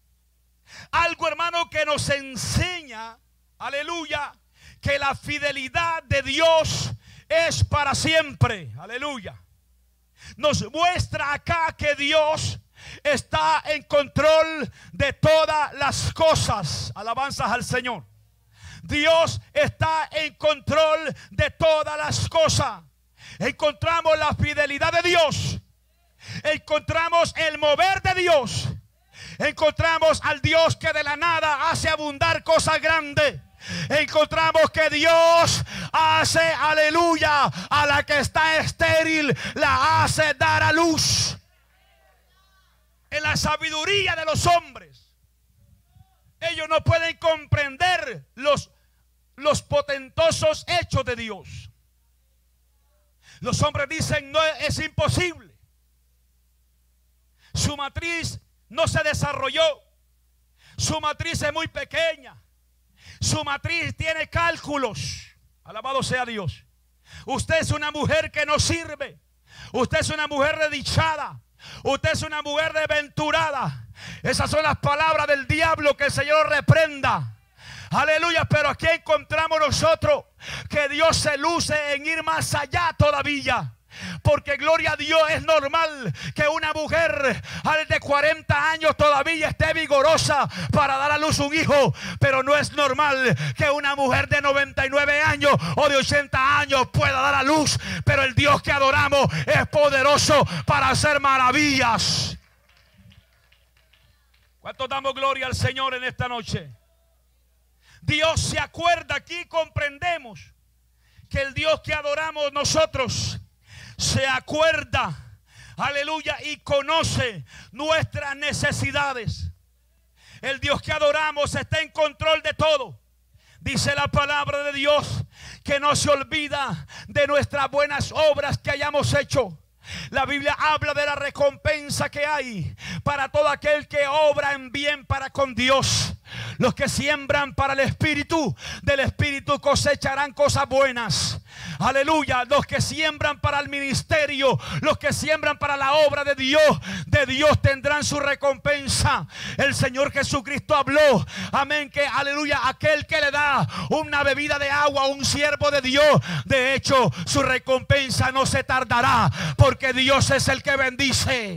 Algo, hermano, que nos enseña, aleluya, que la fidelidad de Dios es para siempre. Aleluya. Nos muestra acá que Dios está en control de todas las cosas. Alabanzas al Señor. Dios está en control de todas las cosas. Encontramos la fidelidad de Dios. Encontramos el mover de Dios. Encontramos al Dios que de la nada hace abundar cosas grandes. Encontramos que Dios hace, aleluya, a la que está estéril, la hace dar a luz. En la sabiduría de los hombres, ellos no pueden comprender los, los potentosos hechos de Dios. Los hombres dicen, no, es imposible. Su matriz no se desarrolló. Su matriz es muy pequeña. Su matriz tiene cálculos. Alabado sea Dios. Usted es una mujer que no sirve. Usted es una mujer desdichada. Usted es una mujer desventurada. Esas son las palabras del diablo, que el Señor reprenda. Aleluya. Pero aquí encontramos nosotros que Dios se luce en ir más allá todavía. Porque gloria a Dios, es normal que una mujer de cuarenta años todavía esté vigorosa para dar a luz un hijo. Pero no es normal que una mujer de noventa y nueve años o de ochenta años pueda dar a luz. Pero el Dios que adoramos es poderoso para hacer maravillas. ¿Cuántos damos gloria al Señor en esta noche? Dios se acuerda, aquí comprendemos que el Dios que adoramos nosotros se acuerda, aleluya, y conoce nuestras necesidades. El Dios que adoramos está en control de todo. Dice la palabra de Dios que no se olvida de nuestras buenas obras que hayamos hecho. La Biblia habla de la recompensa que hay para todo aquel que obra en bien para con Dios. Los que siembran para el Espíritu, del Espíritu cosecharán cosas buenas. Aleluya. Los que siembran para el ministerio, los que siembran para la obra de Dios, de Dios tendrán su recompensa. El Señor Jesucristo habló, amén, que aleluya, aquel que le da una bebida de agua a un siervo de Dios, de hecho su recompensa no se tardará, porque Dios es el que bendice.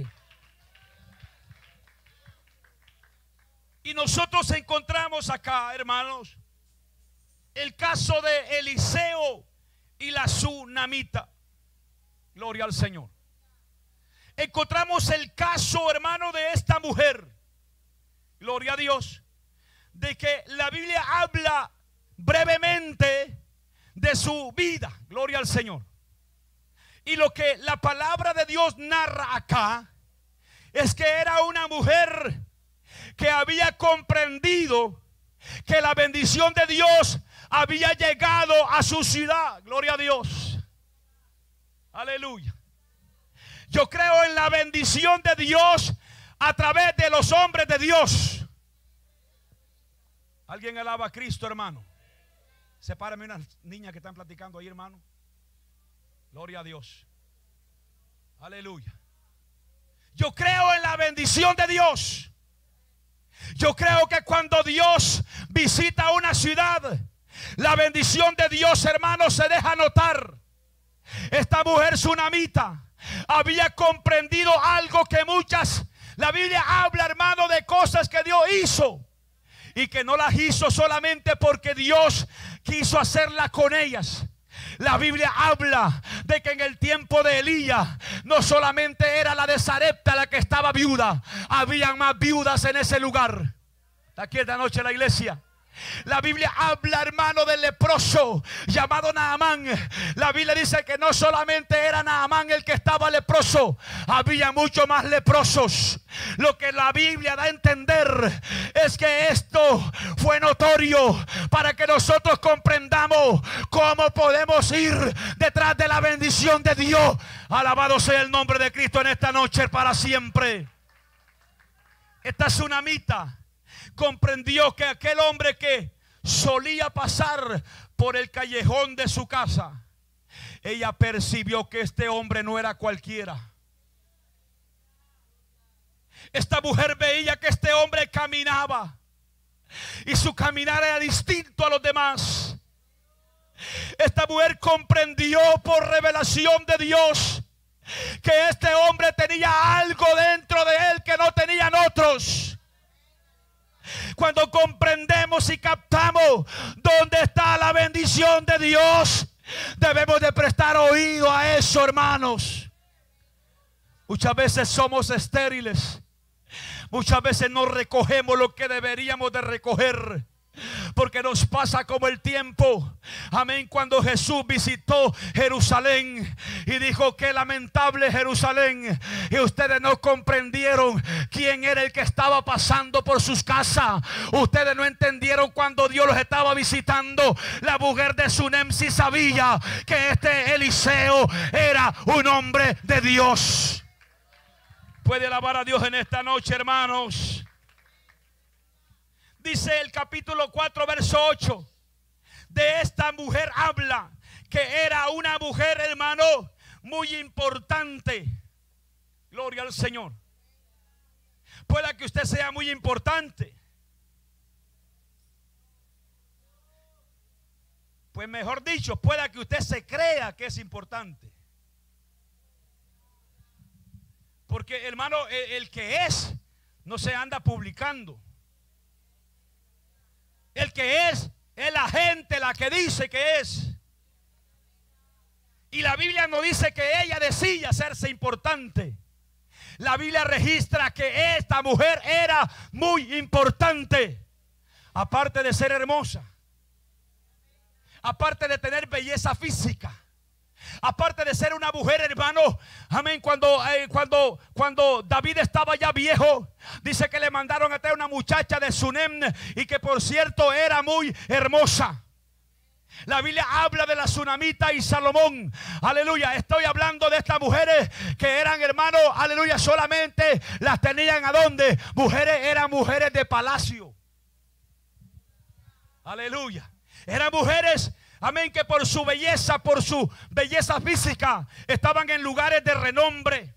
Y nosotros encontramos acá, hermanos, el caso de Eliseo y la tsunamita. Gloria al Señor. Encontramos el caso, hermano, de esta mujer. Gloria a Dios. De que la Biblia habla brevemente de su vida. Gloria al Señor. Y lo que la palabra de Dios narra acá es que era una mujer que había comprendido que la bendición de Dios había llegado a su ciudad. Gloria a Dios. Aleluya. Yo creo en la bendición de Dios a través de los hombres de Dios. ¿Alguien alaba a Cristo, hermano? Sepárame unas niñas que están platicando ahí, hermano. Gloria a Dios. Aleluya. Yo creo en la bendición de Dios. Yo creo que cuando Dios visita una ciudad, la bendición de Dios, hermano, se deja notar. Esta mujer tsunamita había comprendido algo que muchas, la Biblia habla, hermano, de cosas que Dios hizo y que no las hizo solamente porque Dios quiso hacerlas con ellas. La Biblia habla de que en el tiempo de Elías no solamente era la de Sarepta la que estaba viuda, habían más viudas en ese lugar. Está aquí esta noche la iglesia. La Biblia habla, hermano, del leproso llamado Naamán. La Biblia dice que no solamente era Naamán el que estaba leproso, había muchos más leprosos. Lo que la Biblia da a entender es que esto fue notorio para que nosotros comprendamos cómo podemos ir detrás de la bendición de Dios. Alabado sea el nombre de Cristo en esta noche para siempre. Esta tsunamita comprendió que aquel hombre que solía pasar por el callejón de su casa, ella percibió que este hombre no era cualquiera. Esta mujer veía que este hombre caminaba y su caminar era distinto a los demás. Esta mujer comprendió por revelación de Dios que este hombre tenía algo dentro de él que no tenían otros. Cuando comprendemos y captamos dónde está la bendición de Dios, debemos de prestar oído a eso, hermanos. Muchas veces somos estériles. Muchas veces no recogemos lo que deberíamos de recoger, porque nos pasa como el tiempo, amén, cuando Jesús visitó Jerusalén y dijo: qué lamentable Jerusalén, y ustedes no comprendieron quién era el que estaba pasando por sus casas. Ustedes no entendieron cuando Dios los estaba visitando. La mujer de Sunem sí sabía que este Eliseo era un hombre de Dios. Puede alabar a Dios en esta noche, hermanos. Dice el capítulo cuatro, verso ocho. De esta mujer habla que era una mujer, hermano, muy importante. Gloria al Señor. Pueda que usted sea muy importante. Pues mejor dicho, pueda que usted se crea que es importante. Porque, hermano, el, el que es no se anda publicando. El que es, es la gente la que dice que es. Y la Biblia no dice que ella decía hacerse importante. La Biblia registra que esta mujer era muy importante. Aparte de ser hermosa, aparte de tener belleza física, aparte de ser una mujer, hermano, amén, cuando, eh, cuando, cuando David estaba ya viejo, dice que le mandaron a traer una muchacha de Sunem, y que por cierto era muy hermosa. La Biblia habla de la Sunamita y Salomón. Aleluya. Estoy hablando de estas mujeres que eran, hermanos, aleluya, solamente las tenían ¿a dónde? Mujeres, eran mujeres de palacio. Aleluya. Eran mujeres, amén, que por su belleza, por su belleza física, estaban en lugares de renombre.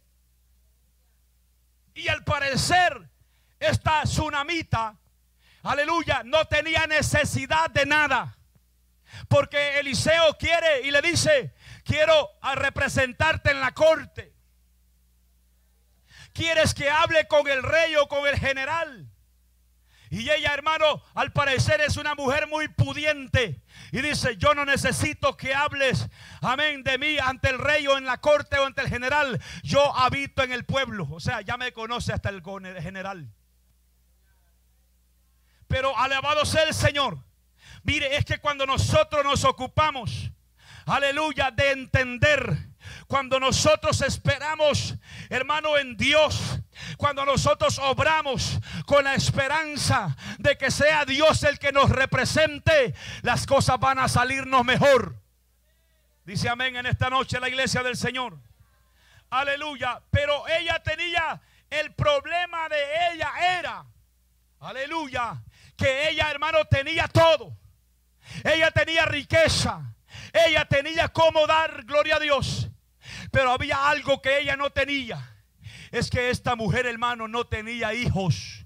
Y al parecer, esta Sunamita, aleluya, no tenía necesidad de nada. Porque Eliseo quiere y le dice: quiero a representarte en la corte. ¿Quieres que hable con el rey o con el general? Y ella, hermano, al parecer es una mujer muy pudiente. Y dice: yo no necesito que hables, amén, de mí ante el rey o en la corte o ante el general. Yo habito en el pueblo. O sea, ya me conoce hasta el general. Pero alabado sea el Señor. Mire, es que cuando nosotros nos ocupamos, aleluya, de entender, cuando nosotros esperamos, hermano, en Dios, cuando nosotros obramos con la esperanza de que sea Dios el que nos represente, las cosas van a salirnos mejor. Dice amén en esta noche la iglesia del Señor. Aleluya. Pero ella tenía, el problema de ella era, aleluya, que ella, hermano, tenía todo. Ella tenía riqueza, ella tenía cómo dar gloria a Dios, pero había algo que ella no tenía. Es que esta mujer, hermano, no tenía hijos.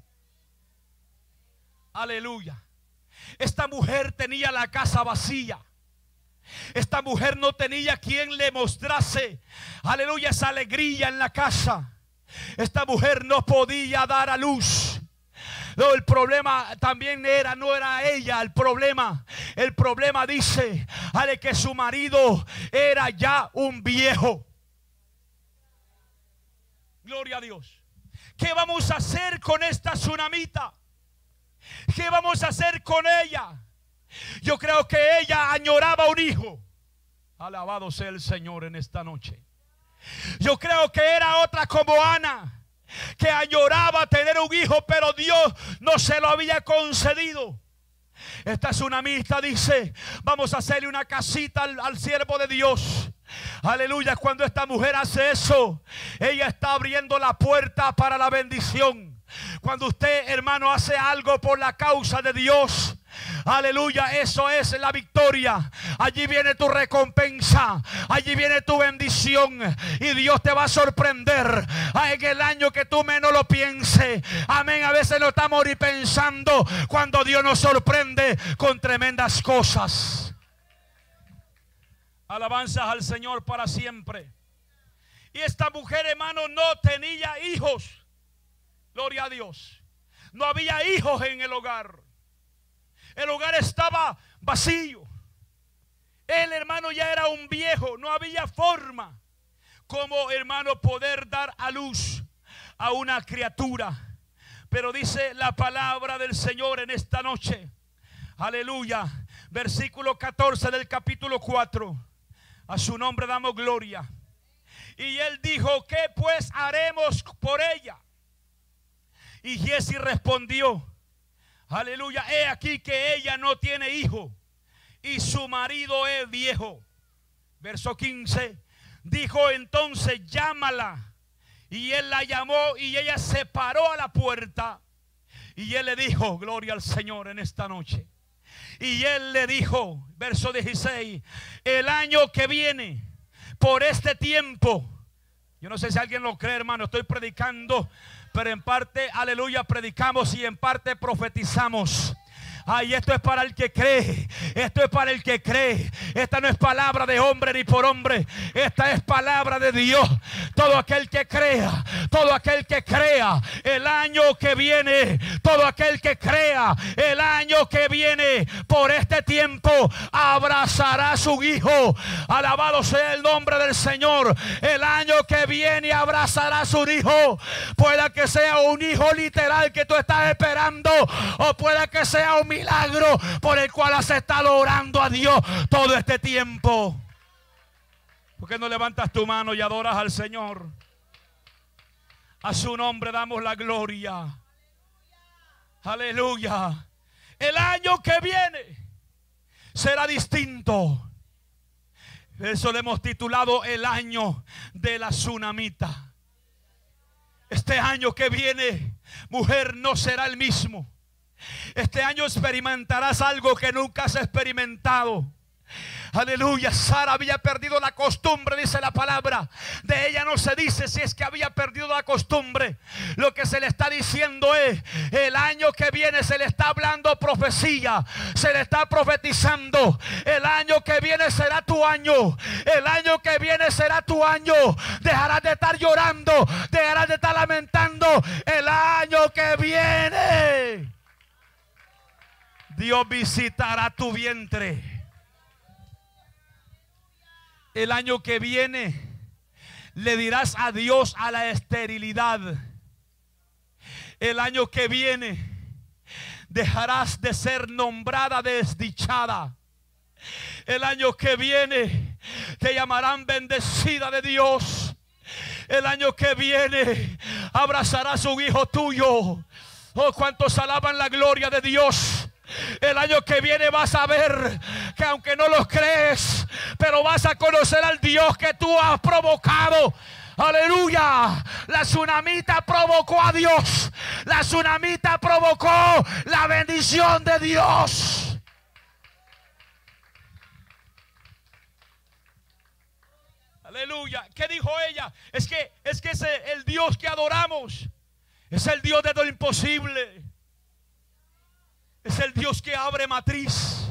Aleluya. Esta mujer tenía la casa vacía. Esta mujer no tenía quien le mostrase, aleluya, esa alegría en la casa. Esta mujer no podía dar a luz. No, el problema también era, no era ella el problema. El problema dice, ale, que su marido era ya un viejo. Gloria a Dios. ¿Qué vamos a hacer con esta Sunamita? ¿Qué vamos a hacer con ella? Yo creo que ella añoraba un hijo. Alabado sea el Señor en esta noche. Yo creo que era otra como Ana, que añoraba tener un hijo, pero Dios no se lo había concedido. Esta Sunamita dice: vamos a hacerle una casita al, al siervo de Dios. Aleluya. Cuando esta mujer hace eso, ella está abriendo la puerta para la bendición. Cuando usted, hermano, hace algo por la causa de Dios, aleluya, eso es la victoria. Allí viene tu recompensa, allí viene tu bendición, y Dios te va a sorprender en el año que tú menos lo pienses. Amén. A veces no estamos ni pensando cuando Dios nos sorprende con tremendas cosas. Alabanzas al Señor para siempre. Y esta mujer, hermano, no tenía hijos. Gloria a Dios. No había hijos en el hogar. El hogar estaba vacío. El hermano ya era un viejo. No había forma como, hermano, poder dar a luz a una criatura. Pero dice la palabra del Señor en esta noche, aleluya, versículo catorce del capítulo cuatro. A su nombre damos gloria. Y él dijo: ¿qué pues haremos por ella? Y Giezi respondió, aleluya, he aquí que ella no tiene hijo y su marido es viejo. Verso quince. Dijo entonces: llámala. Y él la llamó y ella se paró a la puerta. Y él le dijo, gloria al Señor en esta noche. Y él le dijo, verso dieciséis, el año que viene, por este tiempo. Yo no sé si alguien lo cree, hermano. Estoy predicando, pero en parte, aleluya, predicamos y en parte profetizamos. Ay, esto es para el que cree. Esto es para el que cree. Esta no es palabra de hombre ni por hombre. Esta es palabra de Dios. Todo aquel que crea, todo aquel que crea el año que viene, todo aquel que crea el año que viene, por este tiempo abrazará a su hijo. Alabado sea el nombre del Señor. El año que viene abrazará a su hijo. Pueda que sea un hijo literal que tú estás esperando, o pueda que sea un milagro por el cual has estado orando a Dios todo este tiempo. ¿Por qué no levantas tu mano y adoras al Señor? A su nombre damos la gloria. Aleluya. El año que viene será distinto. Eso le hemos titulado el año de la tsunamita. Este año que viene, mujer, no será el mismo. Este año experimentarás algo que nunca has experimentado. Aleluya. Sara había perdido la costumbre, dice la palabra. De ella no se dice si es que había perdido la costumbre. Lo que se le está diciendo es: el año que viene se le está hablando profecía, se le está profetizando. El año que viene será tu año. El año que viene será tu año. Dejarás de estar llorando, dejarás de estar lamentando. El año que viene Dios visitará tu vientre. El año que viene le dirás adiós a la esterilidad. El año que viene dejarás de ser nombrada desdichada. El año que viene te llamarán bendecida de Dios. El año que viene abrazarás a un hijo tuyo. Oh, cuántos alaban la gloria de Dios. El año que viene vas a ver que aunque no los crees, pero vas a conocer al Dios que tú has provocado. Aleluya. La tsunamita provocó a Dios. La tsunamita provocó la bendición de Dios. Aleluya. ¿Qué dijo ella? Es que es que ese, el Dios que adoramos es el Dios de lo imposible. Es el Dios que abre matriz.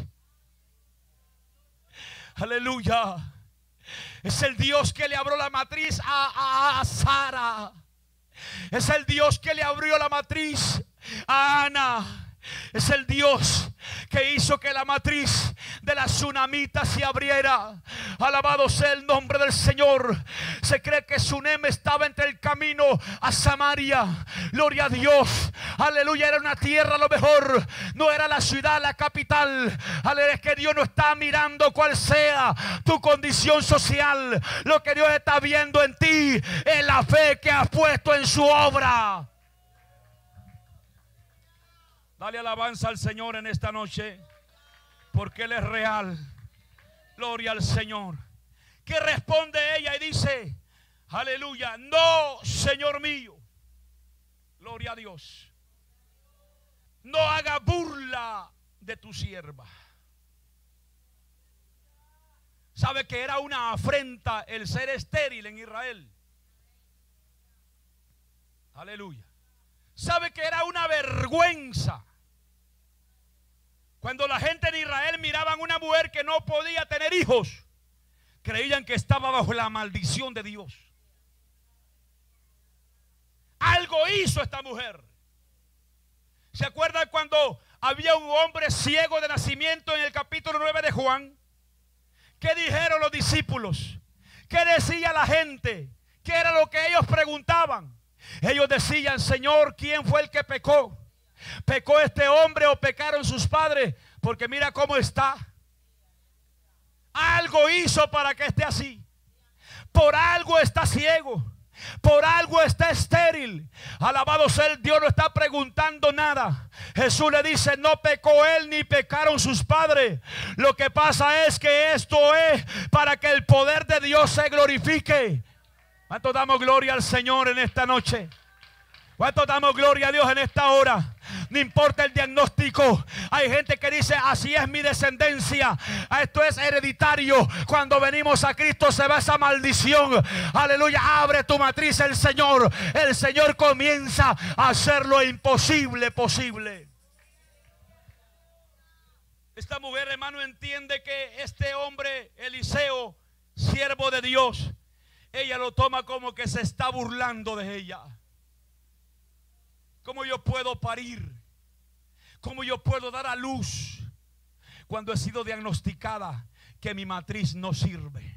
Aleluya. Es el Dios que le abrió la matriz a, a, a Sara. Es el Dios que le abrió la matriz a Ana. Es el Dios que hizo que la matriz de la tsunamita se abriera. Alabado sea el nombre del Señor. Se cree que Sunem estaba entre el camino a Samaria. Gloria a Dios. Aleluya. Era una tierra a lo mejor. No era la ciudad, la capital. Aleluya. Es que Dios no está mirando cuál sea tu condición social. Lo que Dios está viendo en ti es la fe que has puesto en su obra. Dale alabanza al Señor en esta noche, porque Él es real. Gloria al Señor. ¿Qué responde ella? Y dice: aleluya, no, Señor mío. Gloria a Dios. No haga burla de tu sierva. ¿Sabe que era una afrenta el ser estéril en Israel? Aleluya. ¿Sabe que era una vergüenza? Cuando la gente de Israel miraban a una mujer que no podía tener hijos, creían que estaba bajo la maldición de Dios. Algo hizo esta mujer. ¿Se acuerdan cuando había un hombre ciego de nacimiento en el capítulo nueve de Juan? ¿Qué dijeron los discípulos? ¿Qué decía la gente? ¿Qué era lo que ellos preguntaban? Ellos decían: Señor, ¿quién fue el que pecó? ¿Pecó este hombre o pecaron sus padres? Porque mira cómo está. Algo hizo para que esté así. Por algo está ciego. Por algo está estéril. Alabado sea el Dios. No está preguntando nada. Jesús le dice: no pecó él ni pecaron sus padres. Lo que pasa es que esto es para que el poder de Dios se glorifique. ¿Cuánto damos gloria al Señor en esta noche? ¿Cuánto damos gloria a Dios en esta hora? No importa el diagnóstico. Hay gente que dice: así es mi descendencia, esto es hereditario. Cuando venimos a Cristo se va esa maldición. Aleluya. Abre tu matriz el Señor. El Señor comienza a hacer lo imposible posible. Esta mujer, hermano, entiende que este hombre Eliseo, siervo de Dios, ella lo toma como que se está burlando de ella. ¿Cómo yo puedo parir? ¿Cómo yo puedo dar a luz cuando he sido diagnosticada que mi matriz no sirve?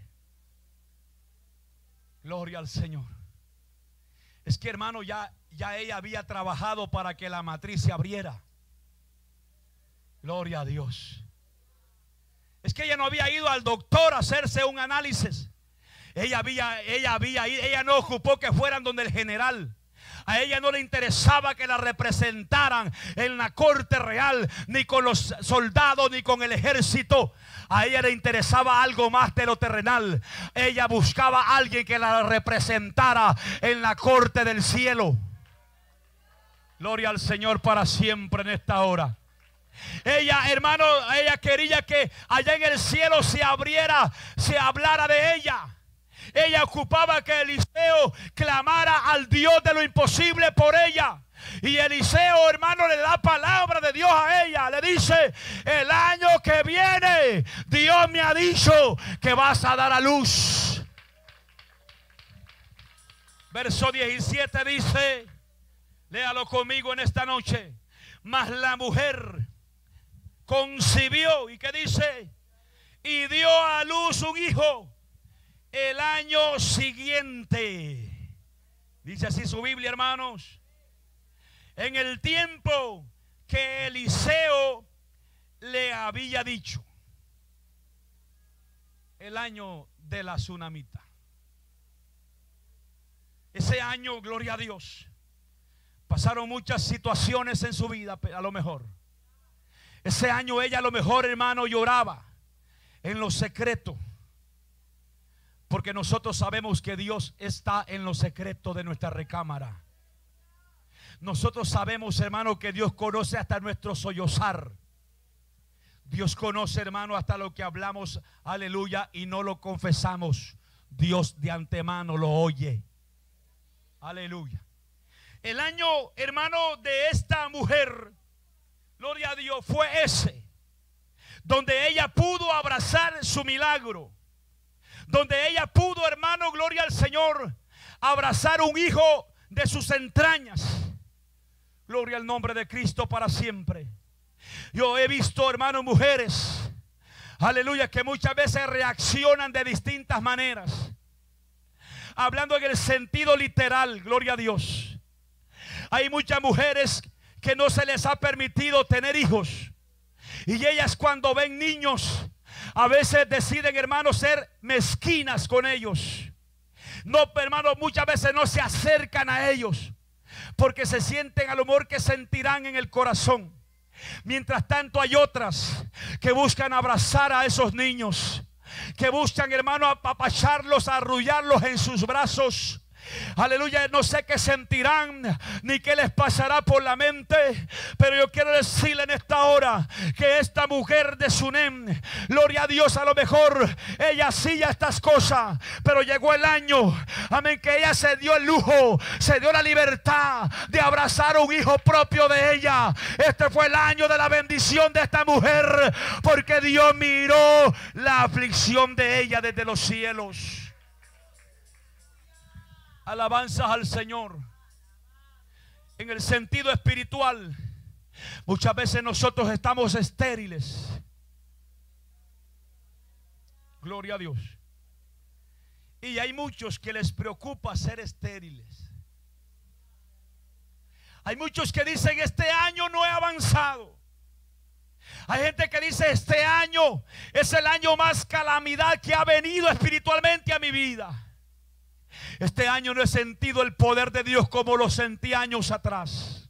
Gloria al Señor. Es que, hermano, ya, ya ella había trabajado para que la matriz se abriera. Gloria a Dios. Es que ella no había ido al doctor a hacerse un análisis. Ella había, ella había ido, ella no ocupó que fueran donde el general. A ella no le interesaba que la representaran en la corte real, ni con los soldados, ni con el ejército. A ella le interesaba algo más de lo terrenal. Ella buscaba a alguien que la representara en la corte del cielo. Gloria al Señor para siempre en esta hora. Ella, hermano, ella quería que allá en el cielo se abriera, se hablara de ella. Ella ocupaba que Eliseo clamara al Dios de lo imposible por ella. Y Eliseo, hermano, le da palabra de Dios a ella. Le dice: el año que viene Dios me ha dicho que vas a dar a luz. Verso diecisiete dice, léalo conmigo en esta noche: mas la mujer concibió, ¿y qué dice? Y dio a luz un hijo el año siguiente. Dice así su Biblia, hermanos: en el tiempo que Eliseo le había dicho. El año de la tsunamita. Ese año, gloria a Dios, pasaron muchas situaciones en su vida. A lo mejor ese año ella a lo mejor, hermano, lloraba en lo secreto, porque nosotros sabemos que Dios está en lo secreto de nuestra recámara. Nosotros sabemos, hermano, que Dios conoce hasta nuestro sollozar. Dios conoce, hermano, hasta lo que hablamos, aleluya, y no lo confesamos. Dios de antemano lo oye. Aleluya. El año, hermano, de esta mujer, gloria a Dios, fue ese, donde ella pudo abrazar su milagro, donde ella pudo, hermano, gloria al Señor, abrazar un hijo de sus entrañas. Gloria al nombre de Cristo para siempre. Yo he visto, hermano, mujeres, aleluya, que muchas veces reaccionan de distintas maneras, hablando en el sentido literal. Gloria a Dios. Hay muchas mujeres que no se les ha permitido tener hijos, y ellas cuando ven niños a veces deciden, hermano, ser mezquinas con ellos. No, hermano, muchas veces no se acercan a ellos porque se sienten a lo mejor que sentirán en el corazón. Mientras tanto hay otras que buscan abrazar a esos niños, que buscan, hermano, apapacharlos, arrullarlos en sus brazos. Aleluya, no sé qué sentirán ni qué les pasará por la mente, pero yo quiero decirle en esta hora que esta mujer de Sunem, gloria a Dios, a lo mejor ella hacía estas cosas, pero llegó el año, amén, que ella se dio el lujo, se dio la libertad de abrazar a un hijo propio de ella. Este fue el año de la bendición de esta mujer, porque Dios miró la aflicción de ella desde los cielos. Alabanzas al Señor. En el sentido espiritual, muchas veces nosotros estamos estériles. Gloria a Dios. Y hay muchos que les preocupa ser estériles. Hay muchos que dicen: este año no he avanzado. Hay gente que dice: este año es el año más calamidad que ha venido espiritualmente a mi vida. Este año no he sentido el poder de Dios como lo sentí años atrás.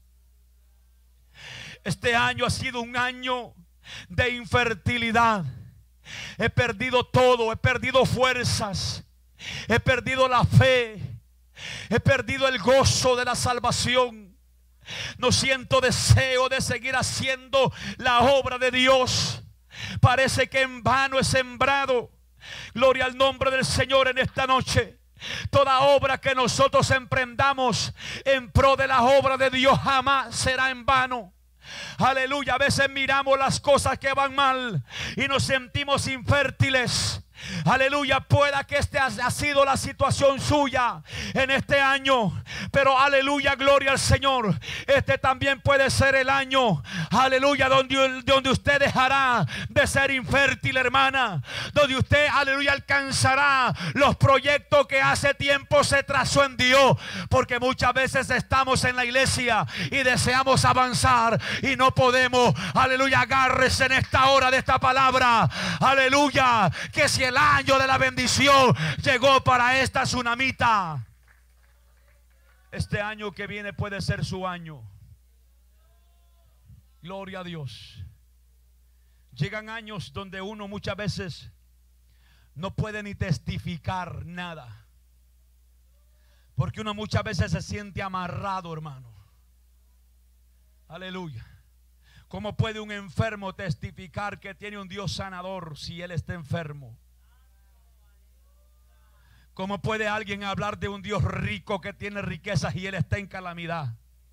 Este año ha sido un año de infertilidad. He perdido todo, he perdido fuerzas, he perdido la fe, he perdido el gozo de la salvación. No siento deseo de seguir haciendo la obra de Dios. Parece que en vano he sembrado. Gloria al nombre del Señor en esta noche. Toda obra que nosotros emprendamos en pro de la obra de Dios jamás será en vano. Aleluya. A veces miramos las cosas que van mal y nos sentimos infértiles. Aleluya, pueda que este ha sido la situación suya en este año, pero aleluya, gloria al Señor, este también puede ser el año, aleluya, donde, donde usted dejará de ser infértil, hermana, donde usted, aleluya, alcanzará los proyectos que hace tiempo se trazó en Dios, porque muchas veces estamos en la iglesia y deseamos avanzar y no podemos. Aleluya, agárrese en esta hora de esta palabra, aleluya, que si el año de la bendición llegó para esta tsunamita, este año que viene puede ser su año. Gloria a Dios. Llegan años donde uno muchas veces no puede ni testificar nada, porque uno muchas veces se siente amarrado, hermano. Aleluya. ¿Cómo puede un enfermo testificar que tiene un Dios sanador si él está enfermo? ¿Cómo puede alguien hablar de un Dios rico que tiene riquezas y él está en calamidad?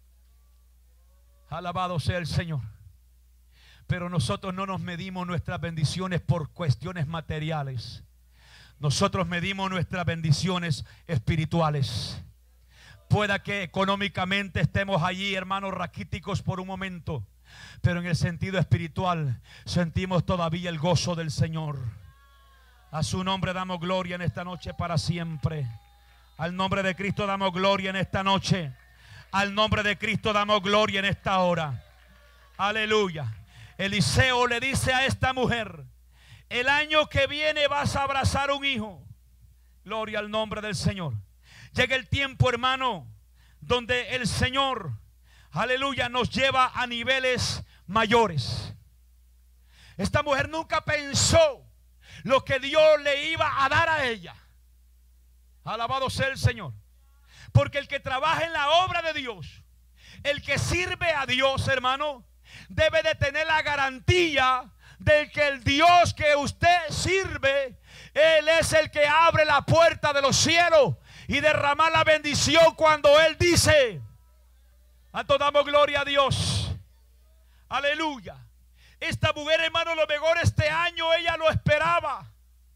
Alabado sea el Señor. Pero nosotros no nos medimos nuestras bendiciones por cuestiones materiales. Nosotros medimos nuestras bendiciones espirituales. Pueda que económicamente estemos allí, hermanos, raquíticos por un momento, pero en el sentido espiritual sentimos todavía el gozo del Señor. A su nombre damos gloria en esta noche para siempre. Al nombre de Cristo damos gloria en esta noche. Al nombre de Cristo damos gloria en esta hora. Aleluya. Eliseo le dice a esta mujer: el año que viene vas a abrazar un hijo. Gloria al nombre del Señor. Llega el tiempo, hermano, donde el Señor, aleluya, nos lleva a niveles mayores. Esta mujer nunca pensó lo que Dios le iba a dar a ella. Alabado sea el Señor. Porque el que trabaja en la obra de Dios, el que sirve a Dios, hermano, debe de tener la garantía de que el Dios que usted sirve, Él es el que abre la puerta de los cielos y derrama la bendición cuando Él dice. A todos damos gloria a Dios. Aleluya. Esta mujer, hermano, lo mejor este año ella lo esperaba.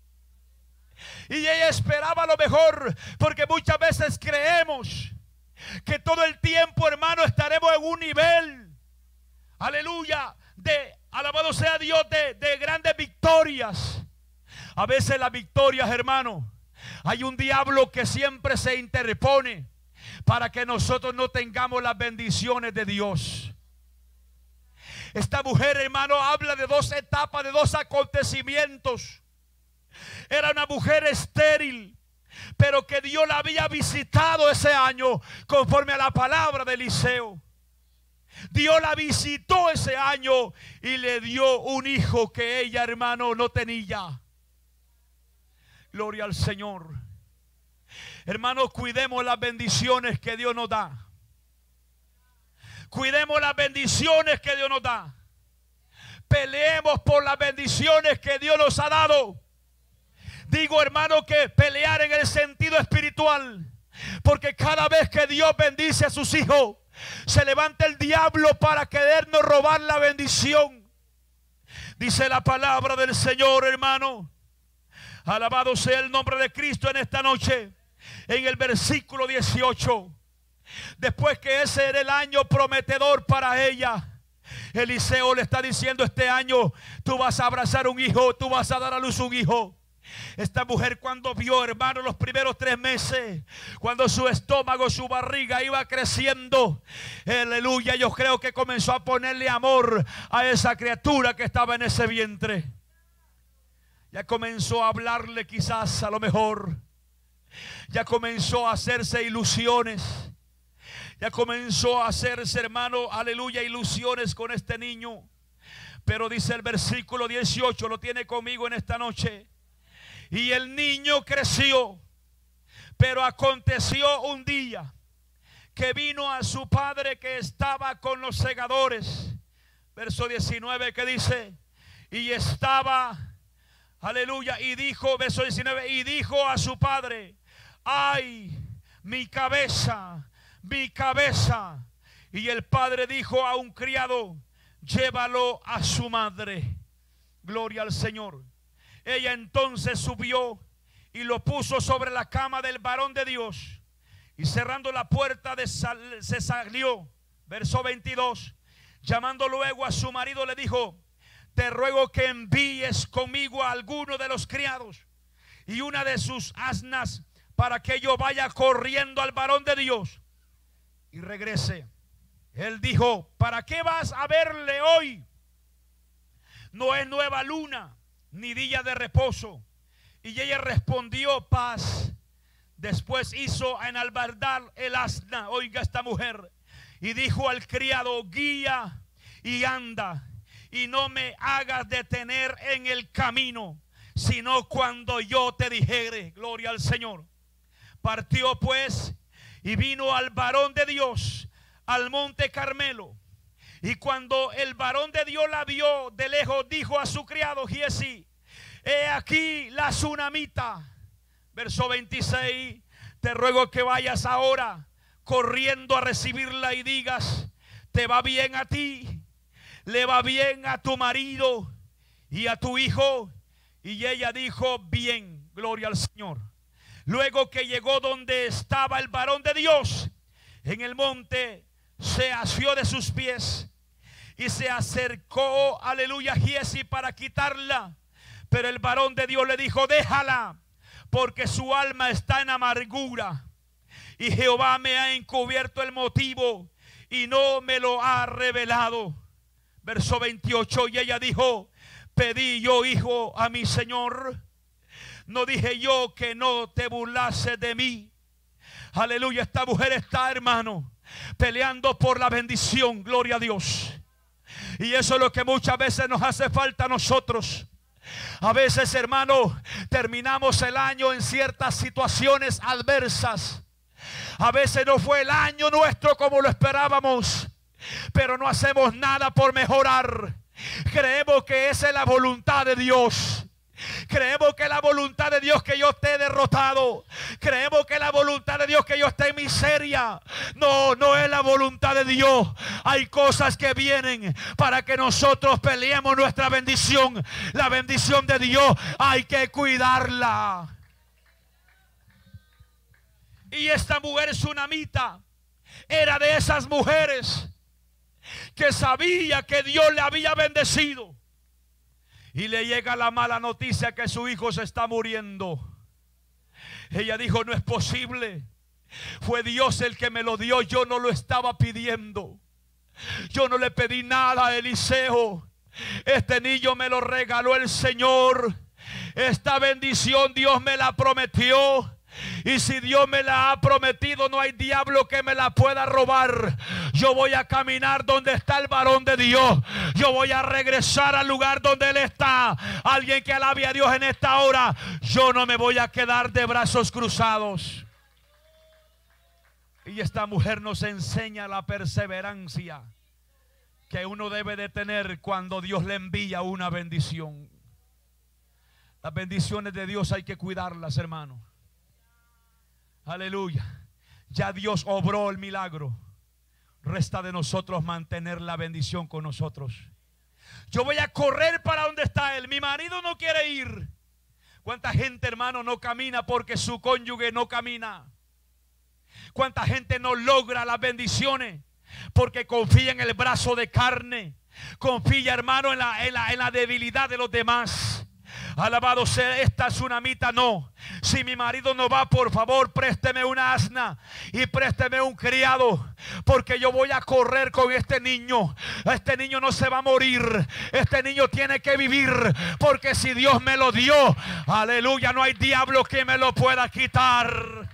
Y ella esperaba lo mejor, porque muchas veces creemos que todo el tiempo, hermano, estaremos en un nivel, aleluya, de, alabado sea Dios, de, de grandes victorias. A veces las victorias, hermano, hay un diablo que siempre se interpone para que nosotros no tengamos las bendiciones de Dios. Esta mujer, hermano, habla de dos etapas, de dos acontecimientos. Era una mujer estéril, pero que Dios la había visitado ese año conforme a la palabra de Eliseo. Dios la visitó ese año y le dio un hijo que ella, hermano, no tenía. Gloria al Señor. Hermanos, cuidemos las bendiciones que Dios nos da. Cuidemos las bendiciones que Dios nos da. Peleemos por las bendiciones que Dios nos ha dado. Digo, hermano, que pelear en el sentido espiritual, porque cada vez que Dios bendice a sus hijos, se levanta el diablo para querernos robar la bendición. Dice la palabra del Señor, hermano. Alabado sea el nombre de Cristo en esta noche. En el versículo dieciocho. Después que ese era el año prometedor para ella, Eliseo le está diciendo: este año tú vas a abrazar un hijo, tú vas a dar a luz un hijo. Esta mujer, cuando vio, hermano, los primeros tres meses, cuando su estómago, su barriga iba creciendo, aleluya, yo creo que comenzó a ponerle amor a esa criatura que estaba en ese vientre. Ya comenzó a hablarle, quizás, a lo mejor. Ya comenzó a hacerse ilusiones. Ya comenzó a hacerse, hermano, aleluya, ilusiones con este niño. Pero dice el versículo dieciocho, lo tiene conmigo en esta noche. Y el niño creció, pero aconteció un día que vino a su padre que estaba con los segadores. Verso diecinueve, que dice: y estaba, aleluya, y dijo, verso diecinueve, y dijo a su padre: ay, mi cabeza, mi cabeza. Y el padre dijo a un criado: llévalo a su madre. Gloria al Señor. Ella entonces subió y lo puso sobre la cama del varón de Dios, y cerrando la puerta de sal, se salió. Verso veintidós. Llamando luego a su marido, le dijo: te ruego que envíes conmigo a alguno de los criados y una de sus asnas, para que yo vaya corriendo al varón de Dios y regrese. Él dijo: ¿para qué vas a verle hoy? No es nueva luna ni día de reposo. Y ella respondió: paz. Después hizo enalbardar el asna, oiga esta mujer, y dijo al criado: guía y anda, y no me hagas detener en el camino, sino cuando yo te dijere. Gloria al Señor. Partió pues y vino al varón de Dios al monte Carmelo. Y cuando el varón de Dios la vio de lejos, dijo a su criado Giezi: he aquí la tsunamita. Verso veintiséis. Te ruego que vayas ahora corriendo a recibirla y digas: te va bien a ti, le va bien a tu marido y a tu hijo. Y ella dijo: bien. Gloria al Señor. Luego que llegó donde estaba el varón de Dios en el monte, se asió de sus pies y se acercó, aleluya, Giezi, para quitarla. Pero el varón de Dios le dijo: déjala, porque su alma está en amargura, y Jehová me ha encubierto el motivo y no me lo ha revelado. Verso veintiocho. Y ella dijo: pedí yo hijo a mi señor, no dije yo que no te burlases de mí. Aleluya. Esta mujer está, hermano, peleando por la bendición. Gloria a Dios. Y eso es lo que muchas veces nos hace falta a nosotros. A veces, hermano, terminamos el año en ciertas situaciones adversas. A veces no fue el año nuestro como lo esperábamos, pero no hacemos nada por mejorar. Creemos que esa es la voluntad de Dios. Creemos que la voluntad de Dios que yo esté derrotado. Creemos que la voluntad de Dios que yo esté en miseria. No, no es la voluntad de Dios. Hay cosas que vienen para que nosotros peleemos nuestra bendición. La bendición de Dios hay que cuidarla. Y esta mujer tsunamita era de esas mujeres que sabía que Dios le había bendecido, y le llega la mala noticia que su hijo se está muriendo. Ella dijo: no es posible, fue Dios el que me lo dio, yo no lo estaba pidiendo, yo no le pedí nada a Eliseo, este niño me lo regaló el Señor, esta bendición Dios me la prometió. Y si Dios me la ha prometido, no hay diablo que me la pueda robar. Yo voy a caminar donde está el varón de Dios. Yo voy a regresar al lugar donde Él está. Alguien que alabe a Dios en esta hora. Yo no me voy a quedar de brazos cruzados. Y esta mujer nos enseña la perseverancia que uno debe de tener cuando Dios le envía una bendición. Las bendiciones de Dios hay que cuidarlas, hermano. Aleluya. Ya Dios obró el milagro. Resta de nosotros mantener la bendición con nosotros. Yo voy a correr para donde está Él. Mi marido no quiere ir. ¿Cuánta gente, hermano, no camina porque su cónyuge no camina? ¿Cuánta gente no logra las bendiciones porque confía en el brazo de carne? Confía, hermano, en la, en la, en la debilidad de los demás. Alabado sea. Esta tsunamita no. Si mi marido no va, por favor, présteme una asna y présteme un criado, porque yo voy a correr con este niño. Este niño no se va a morir. Este niño tiene que vivir, porque si Dios me lo dio, aleluya, no hay diablo que me lo pueda quitar.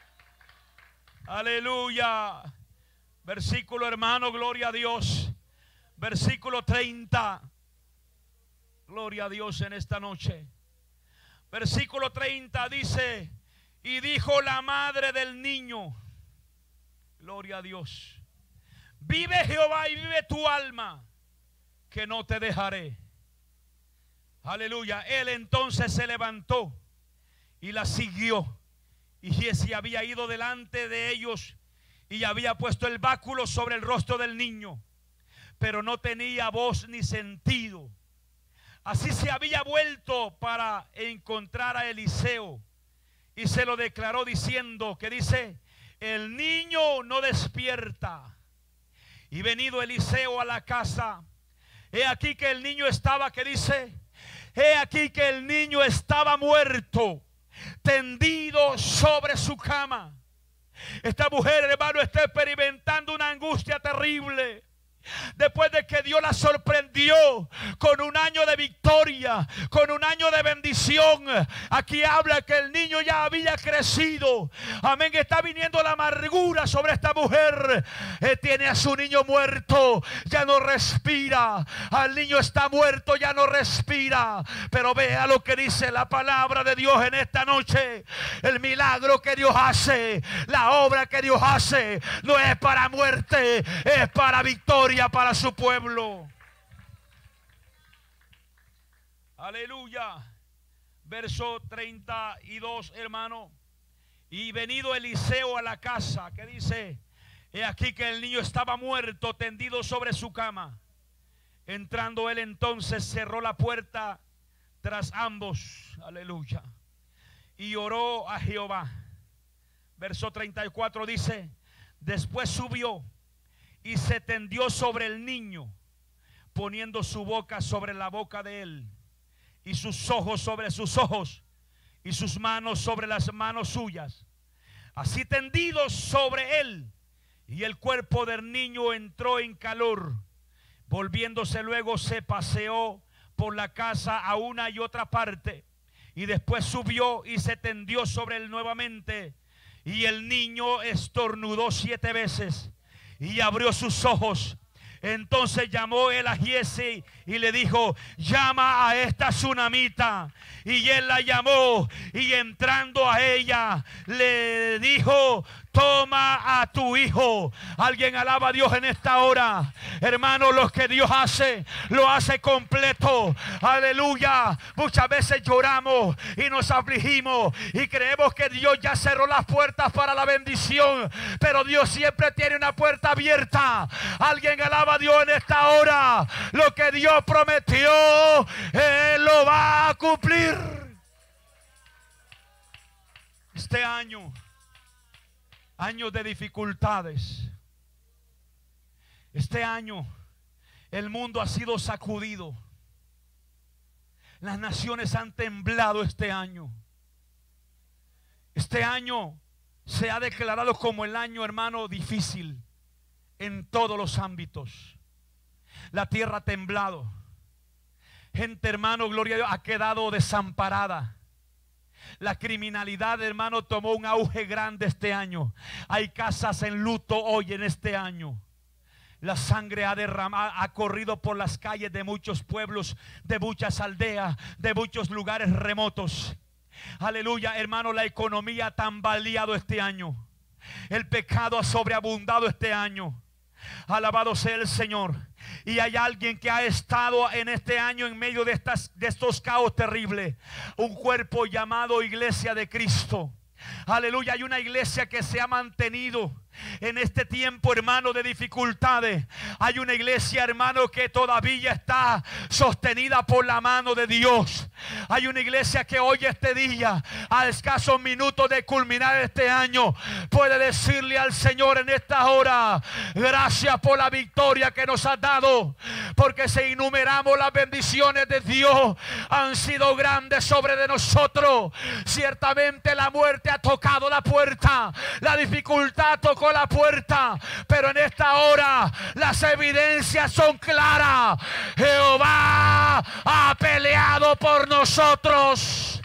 Aleluya. Versículo, hermano, gloria a Dios. Versículo treinta. Gloria a Dios en esta noche. Versículo treinta dice: y dijo la madre del niño, gloria a Dios, vive Jehová y vive tu alma, que no te dejaré. Aleluya. Él entonces se levantó y la siguió. Y Giezi había ido delante de ellos y había puesto el báculo sobre el rostro del niño, pero no tenía voz ni sentido. Así se había vuelto para encontrar a Eliseo y se lo declaró diciendo, que dice, el niño no despierta. Y venido Eliseo a la casa, he aquí que el niño estaba, que dice, he aquí que el niño estaba muerto, tendido sobre su cama. Esta mujer, hermano, está experimentando una angustia terrible. Después de que Dios la sorprendió con un año de victoria, con un año de bendición, aquí habla que el niño ya había crecido. Amén. Está viniendo la amargura sobre esta mujer. Eh, tiene a su niño muerto, ya no respira. Al niño está muerto, ya no respira. Pero vea lo que dice la palabra de Dios en esta noche. El milagro que Dios hace, la obra que Dios hace, no es para muerte, es para victoria para su pueblo. Aleluya. Verso treinta y dos, hermano. Y venido Eliseo a la casa, que dice, he aquí que el niño estaba muerto, tendido sobre su cama. Entrando él entonces cerró la puerta tras ambos. Aleluya. Y oró a Jehová. Verso treinta y cuatro dice, después subió y se tendió sobre el niño, poniendo su boca sobre la boca de él, y sus ojos sobre sus ojos, y sus manos sobre las manos suyas. Así tendidos sobre él, y el cuerpo del niño entró en calor. Volviéndose luego se paseó por la casa a una y otra parte, y después subió y se tendió sobre él nuevamente, y el niño estornudó siete veces y abrió sus ojos. Entonces llamó él a Giezi y le dijo, llama a esta tsunamita. Y él la llamó, y entrando a ella le dijo, toma a tu hijo. Alguien alaba a Dios en esta hora. Hermano, lo que Dios hace, lo hace completo. Aleluya. Muchas veces lloramos y nos afligimos y creemos que Dios ya cerró las puertas para la bendición, pero Dios siempre tiene una puerta abierta. Alguien alaba a Dios en esta hora. Lo que Dios prometió, Él lo va a cumplir. Este año, años de dificultades. Este año el mundo ha sido sacudido. Las naciones han temblado este año. Este año se ha declarado como el año, hermano, difícil en todos los ámbitos. La tierra ha temblado. Gente, hermano, gloria a Dios, ha quedado desamparada. La criminalidad, hermano, tomó un auge grande este año. Hay casas en luto hoy en este año. La sangre ha derramado, ha corrido por las calles de muchos pueblos, de muchas aldeas, de muchos lugares remotos. Aleluya, hermano, la economía ha tambaleado este año. El pecado ha sobreabundado este año. Alabado sea el Señor. Y hay alguien que ha estado en este año en medio de, estas, de estos caos terribles. Un cuerpo llamado Iglesia de Cristo. Aleluya, hay una iglesia que se ha mantenido en este tiempo, hermano, de dificultades. Hay una iglesia, hermano, que todavía está sostenida por la mano de Dios. Hay una iglesia que hoy, este día, a escasos minutos de culminar este año, puede decirle al Señor en esta hora, gracias por la victoria que nos has dado, porque si enumeramos las bendiciones de Dios, han sido grandes sobre de nosotros. Ciertamente la muerte ha tocado la puerta, la dificultad tocó la puerta, pero en esta hora las evidencias son claras. Jehová ha peleado por nosotros.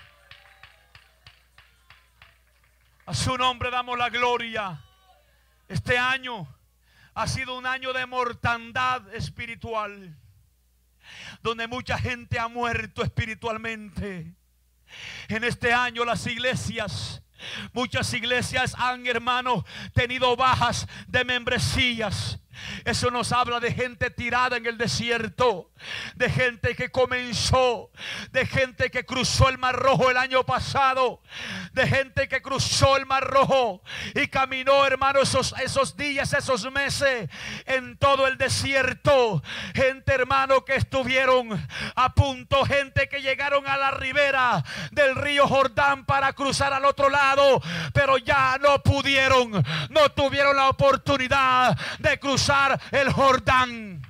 A su nombre damos la gloria. Este año ha sido un año de mortandad espiritual, donde mucha gente ha muerto espiritualmente. En este año las iglesias, muchas iglesias han, hermano, tenido bajas de membresías. Eso nos habla de gente tirada en el desierto, de gente que comenzó, de gente que cruzó el Mar Rojo el año pasado, de gente que cruzó el Mar Rojo y caminó, hermano, esos, esos días, esos meses en todo el desierto. Gente, hermano, que estuvieron a punto, gente que llegaron a la ribera del río Jordán para cruzar al otro lado, pero ya no pudieron, no tuvieron la oportunidad de cruzar el Jordán.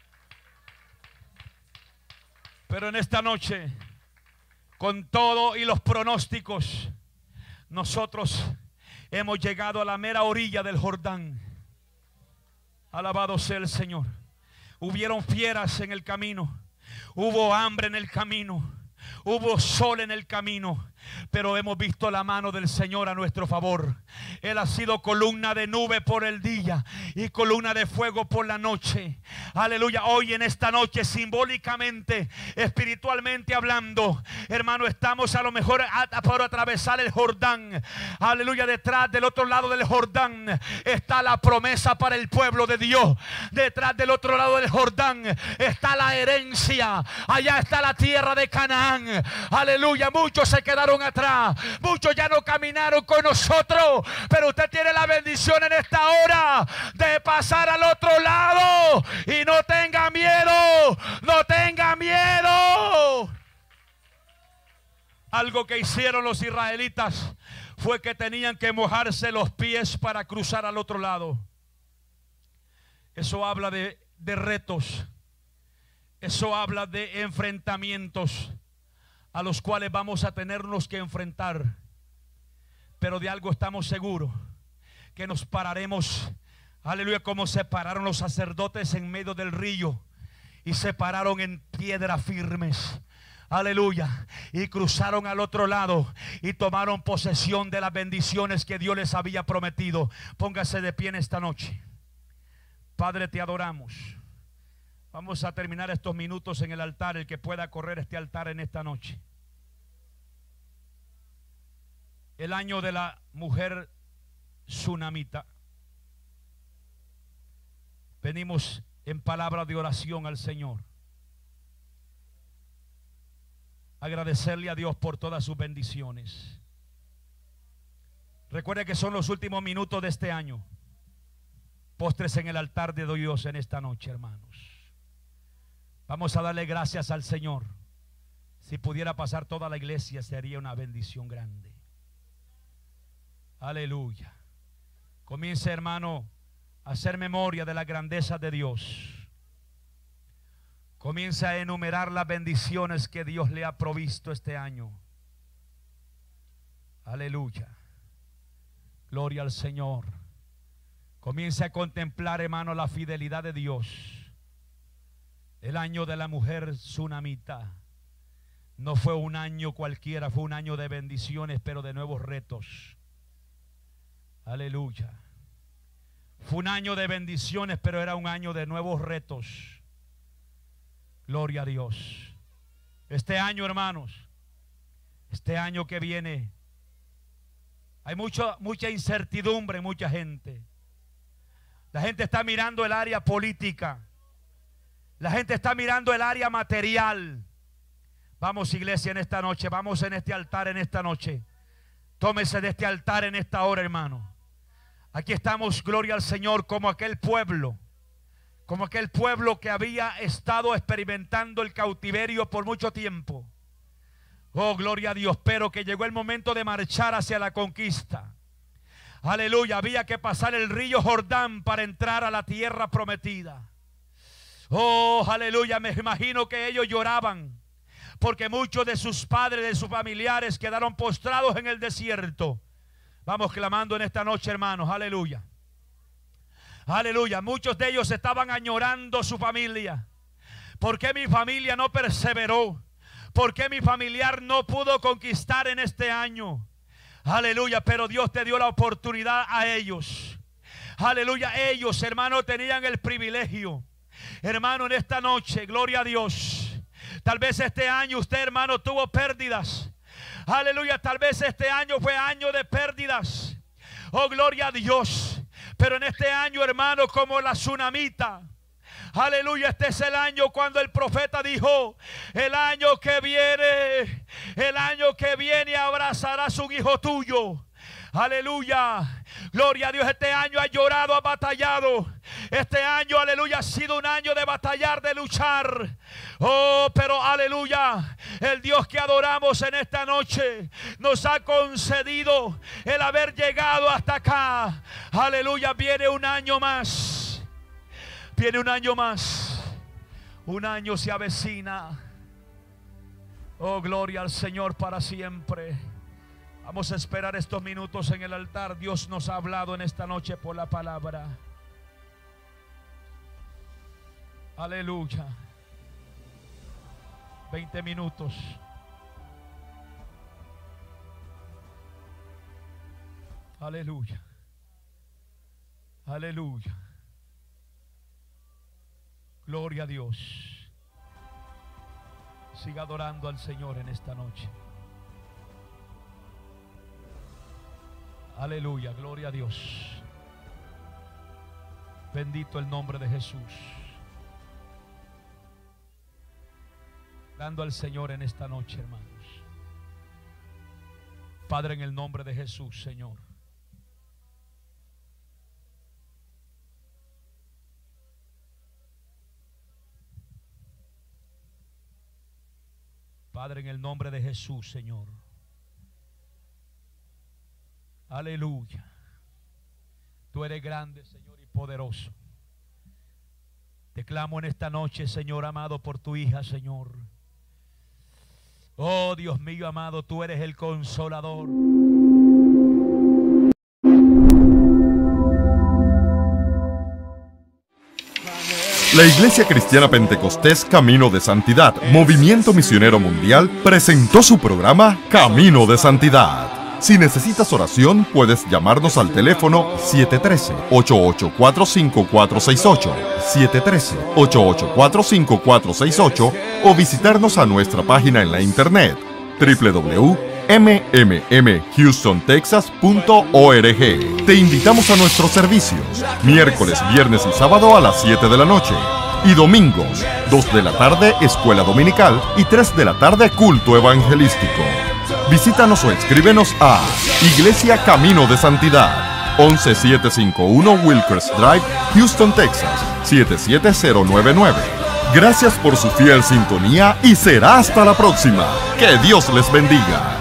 Pero en esta noche, con todo y los pronósticos, nosotros hemos llegado a la mera orilla del Jordán. Alabado sea el Señor. Hubieron fieras en el camino, hubo hambre en el camino, hubo sol en el camino, pero hemos visto la mano del Señor a nuestro favor. Él ha sido columna de nube por el día y columna de fuego por la noche. Aleluya. Hoy en esta noche, simbólicamente, espiritualmente hablando, hermano, estamos a lo mejor a, a, por atravesar el Jordán. Aleluya. Detrás del otro lado del Jordán está la promesa para el pueblo de Dios. Detrás del otro lado del Jordán está la herencia. Allá está la tierra de Canaán. Aleluya. Muchos se quedaron atrás, muchos ya no caminaron con nosotros, pero usted tiene la bendición en esta hora de pasar al otro lado. Y no tenga miedo, no tenga miedo. Algo que hicieron los israelitas fue que tenían que mojarse los pies para cruzar al otro lado. Eso habla de, de retos, eso habla de enfrentamientos a los cuales vamos a tenernos que enfrentar. Pero de algo estamos seguros, que nos pararemos, aleluya, como se pararon los sacerdotes en medio del río y se pararon en piedras firmes. Aleluya. Y cruzaron al otro lado y tomaron posesión de las bendiciones que Dios les había prometido. Póngase de pie en esta noche. Padre, te adoramos. Vamos a terminar estos minutos en el altar. El que pueda correr este altar en esta noche. El año de la mujer tsunamita. Venimos en palabra de oración al Señor. Agradecerle a Dios por todas sus bendiciones. Recuerde que son los últimos minutos de este año. Postres en el altar de Dios en esta noche, hermanos. Vamos a darle gracias al Señor. Si pudiera pasar toda la iglesia, sería una bendición grande. Aleluya. Comience, hermano, a hacer memoria de la grandeza de Dios. Comience a enumerar las bendiciones que Dios le ha provisto este año. Aleluya. Gloria al Señor. Comience a contemplar, hermano, la fidelidad de Dios. El año de la mujer tsunamita no fue un año cualquiera, fue un año de bendiciones, pero de nuevos retos. Aleluya. Fue un año de bendiciones, pero era un año de nuevos retos. Gloria a Dios. Este año, hermanos, este año que viene, hay mucho, mucha incertidumbre, mucha gente. La gente está mirando el área política. La gente está mirando el área material. Vamos, iglesia, en esta noche. Vamos en este altar en esta noche. Tómese de este altar en esta hora, hermano. Aquí estamos, gloria al Señor, como aquel pueblo. Como aquel pueblo que había estado experimentando el cautiverio por mucho tiempo. Oh, gloria a Dios. Pero que llegó el momento de marchar hacia la conquista. Aleluya. Había que pasar el río Jordán para entrar a la tierra prometida. Oh, aleluya, me imagino que ellos lloraban porque muchos de sus padres, de sus familiares quedaron postrados en el desierto. Vamos clamando en esta noche, hermanos, aleluya. Aleluya, muchos de ellos estaban añorando su familia. ¿Por qué mi familia no perseveró? ¿Por qué mi familiar no pudo conquistar en este año? Aleluya, pero Dios te dio la oportunidad a ellos. Aleluya, ellos, hermanos, tenían el privilegio. Hermano, en esta noche, gloria a Dios. Tal vez este año usted, hermano, tuvo pérdidas. Aleluya, tal vez este año fue año de pérdidas. Oh, gloria a Dios. Pero en este año, hermano, como la tsunamita, aleluya, este es el año cuando el profeta dijo: el año que viene, el año que viene abrazarás un hijo tuyo. Aleluya, gloria a Dios. Este año ha llorado, ha batallado. Este año, aleluya, ha sido un año de batallar, de luchar. Oh, pero aleluya, el Dios que adoramos en esta noche nos ha concedido el haber llegado hasta acá. Aleluya, viene un año más. Viene un año más. Un año se avecina. Oh, gloria al Señor para siempre. Vamos a esperar estos minutos en el altar. Dios nos ha hablado en esta noche por la palabra. Aleluya. veinte minutos. Aleluya. Aleluya. Gloria a Dios. Siga adorando al Señor en esta noche. Aleluya, gloria a Dios. Bendito el nombre de Jesús. Dando al Señor en esta noche, hermanos. Padre, en el nombre de Jesús, Señor. Padre, en el nombre de Jesús, Señor. Aleluya. Tú eres grande, Señor, y poderoso. Te clamo en esta noche, Señor amado, por tu hija, Señor. Oh, Dios mío amado, tú eres el consolador. La Iglesia Cristiana Pentecostés Camino de Santidad, Movimiento Misionero Mundial, presentó su programa Camino de Santidad. Si necesitas oración, puedes llamarnos al teléfono siete uno tres, ocho ocho cuatro, cinco cuatro seis ocho, siete uno tres, ocho ocho cuatro, cinco cuatro seis ocho o visitarnos a nuestra página en la internet doble u doble u doble u punto m m m houston texas punto org. Te invitamos a nuestros servicios, miércoles, viernes y sábado a las siete de la noche. Y domingos, dos de la tarde, escuela dominical y tres de la tarde, culto evangelístico. Visítanos o escríbenos a Iglesia Camino de Santidad, once mil setecientos cincuenta y uno Wilkers Drive, Houston, Texas, siete siete cero nueve nueve. Gracias por su fiel sintonía y será hasta la próxima. Que Dios les bendiga.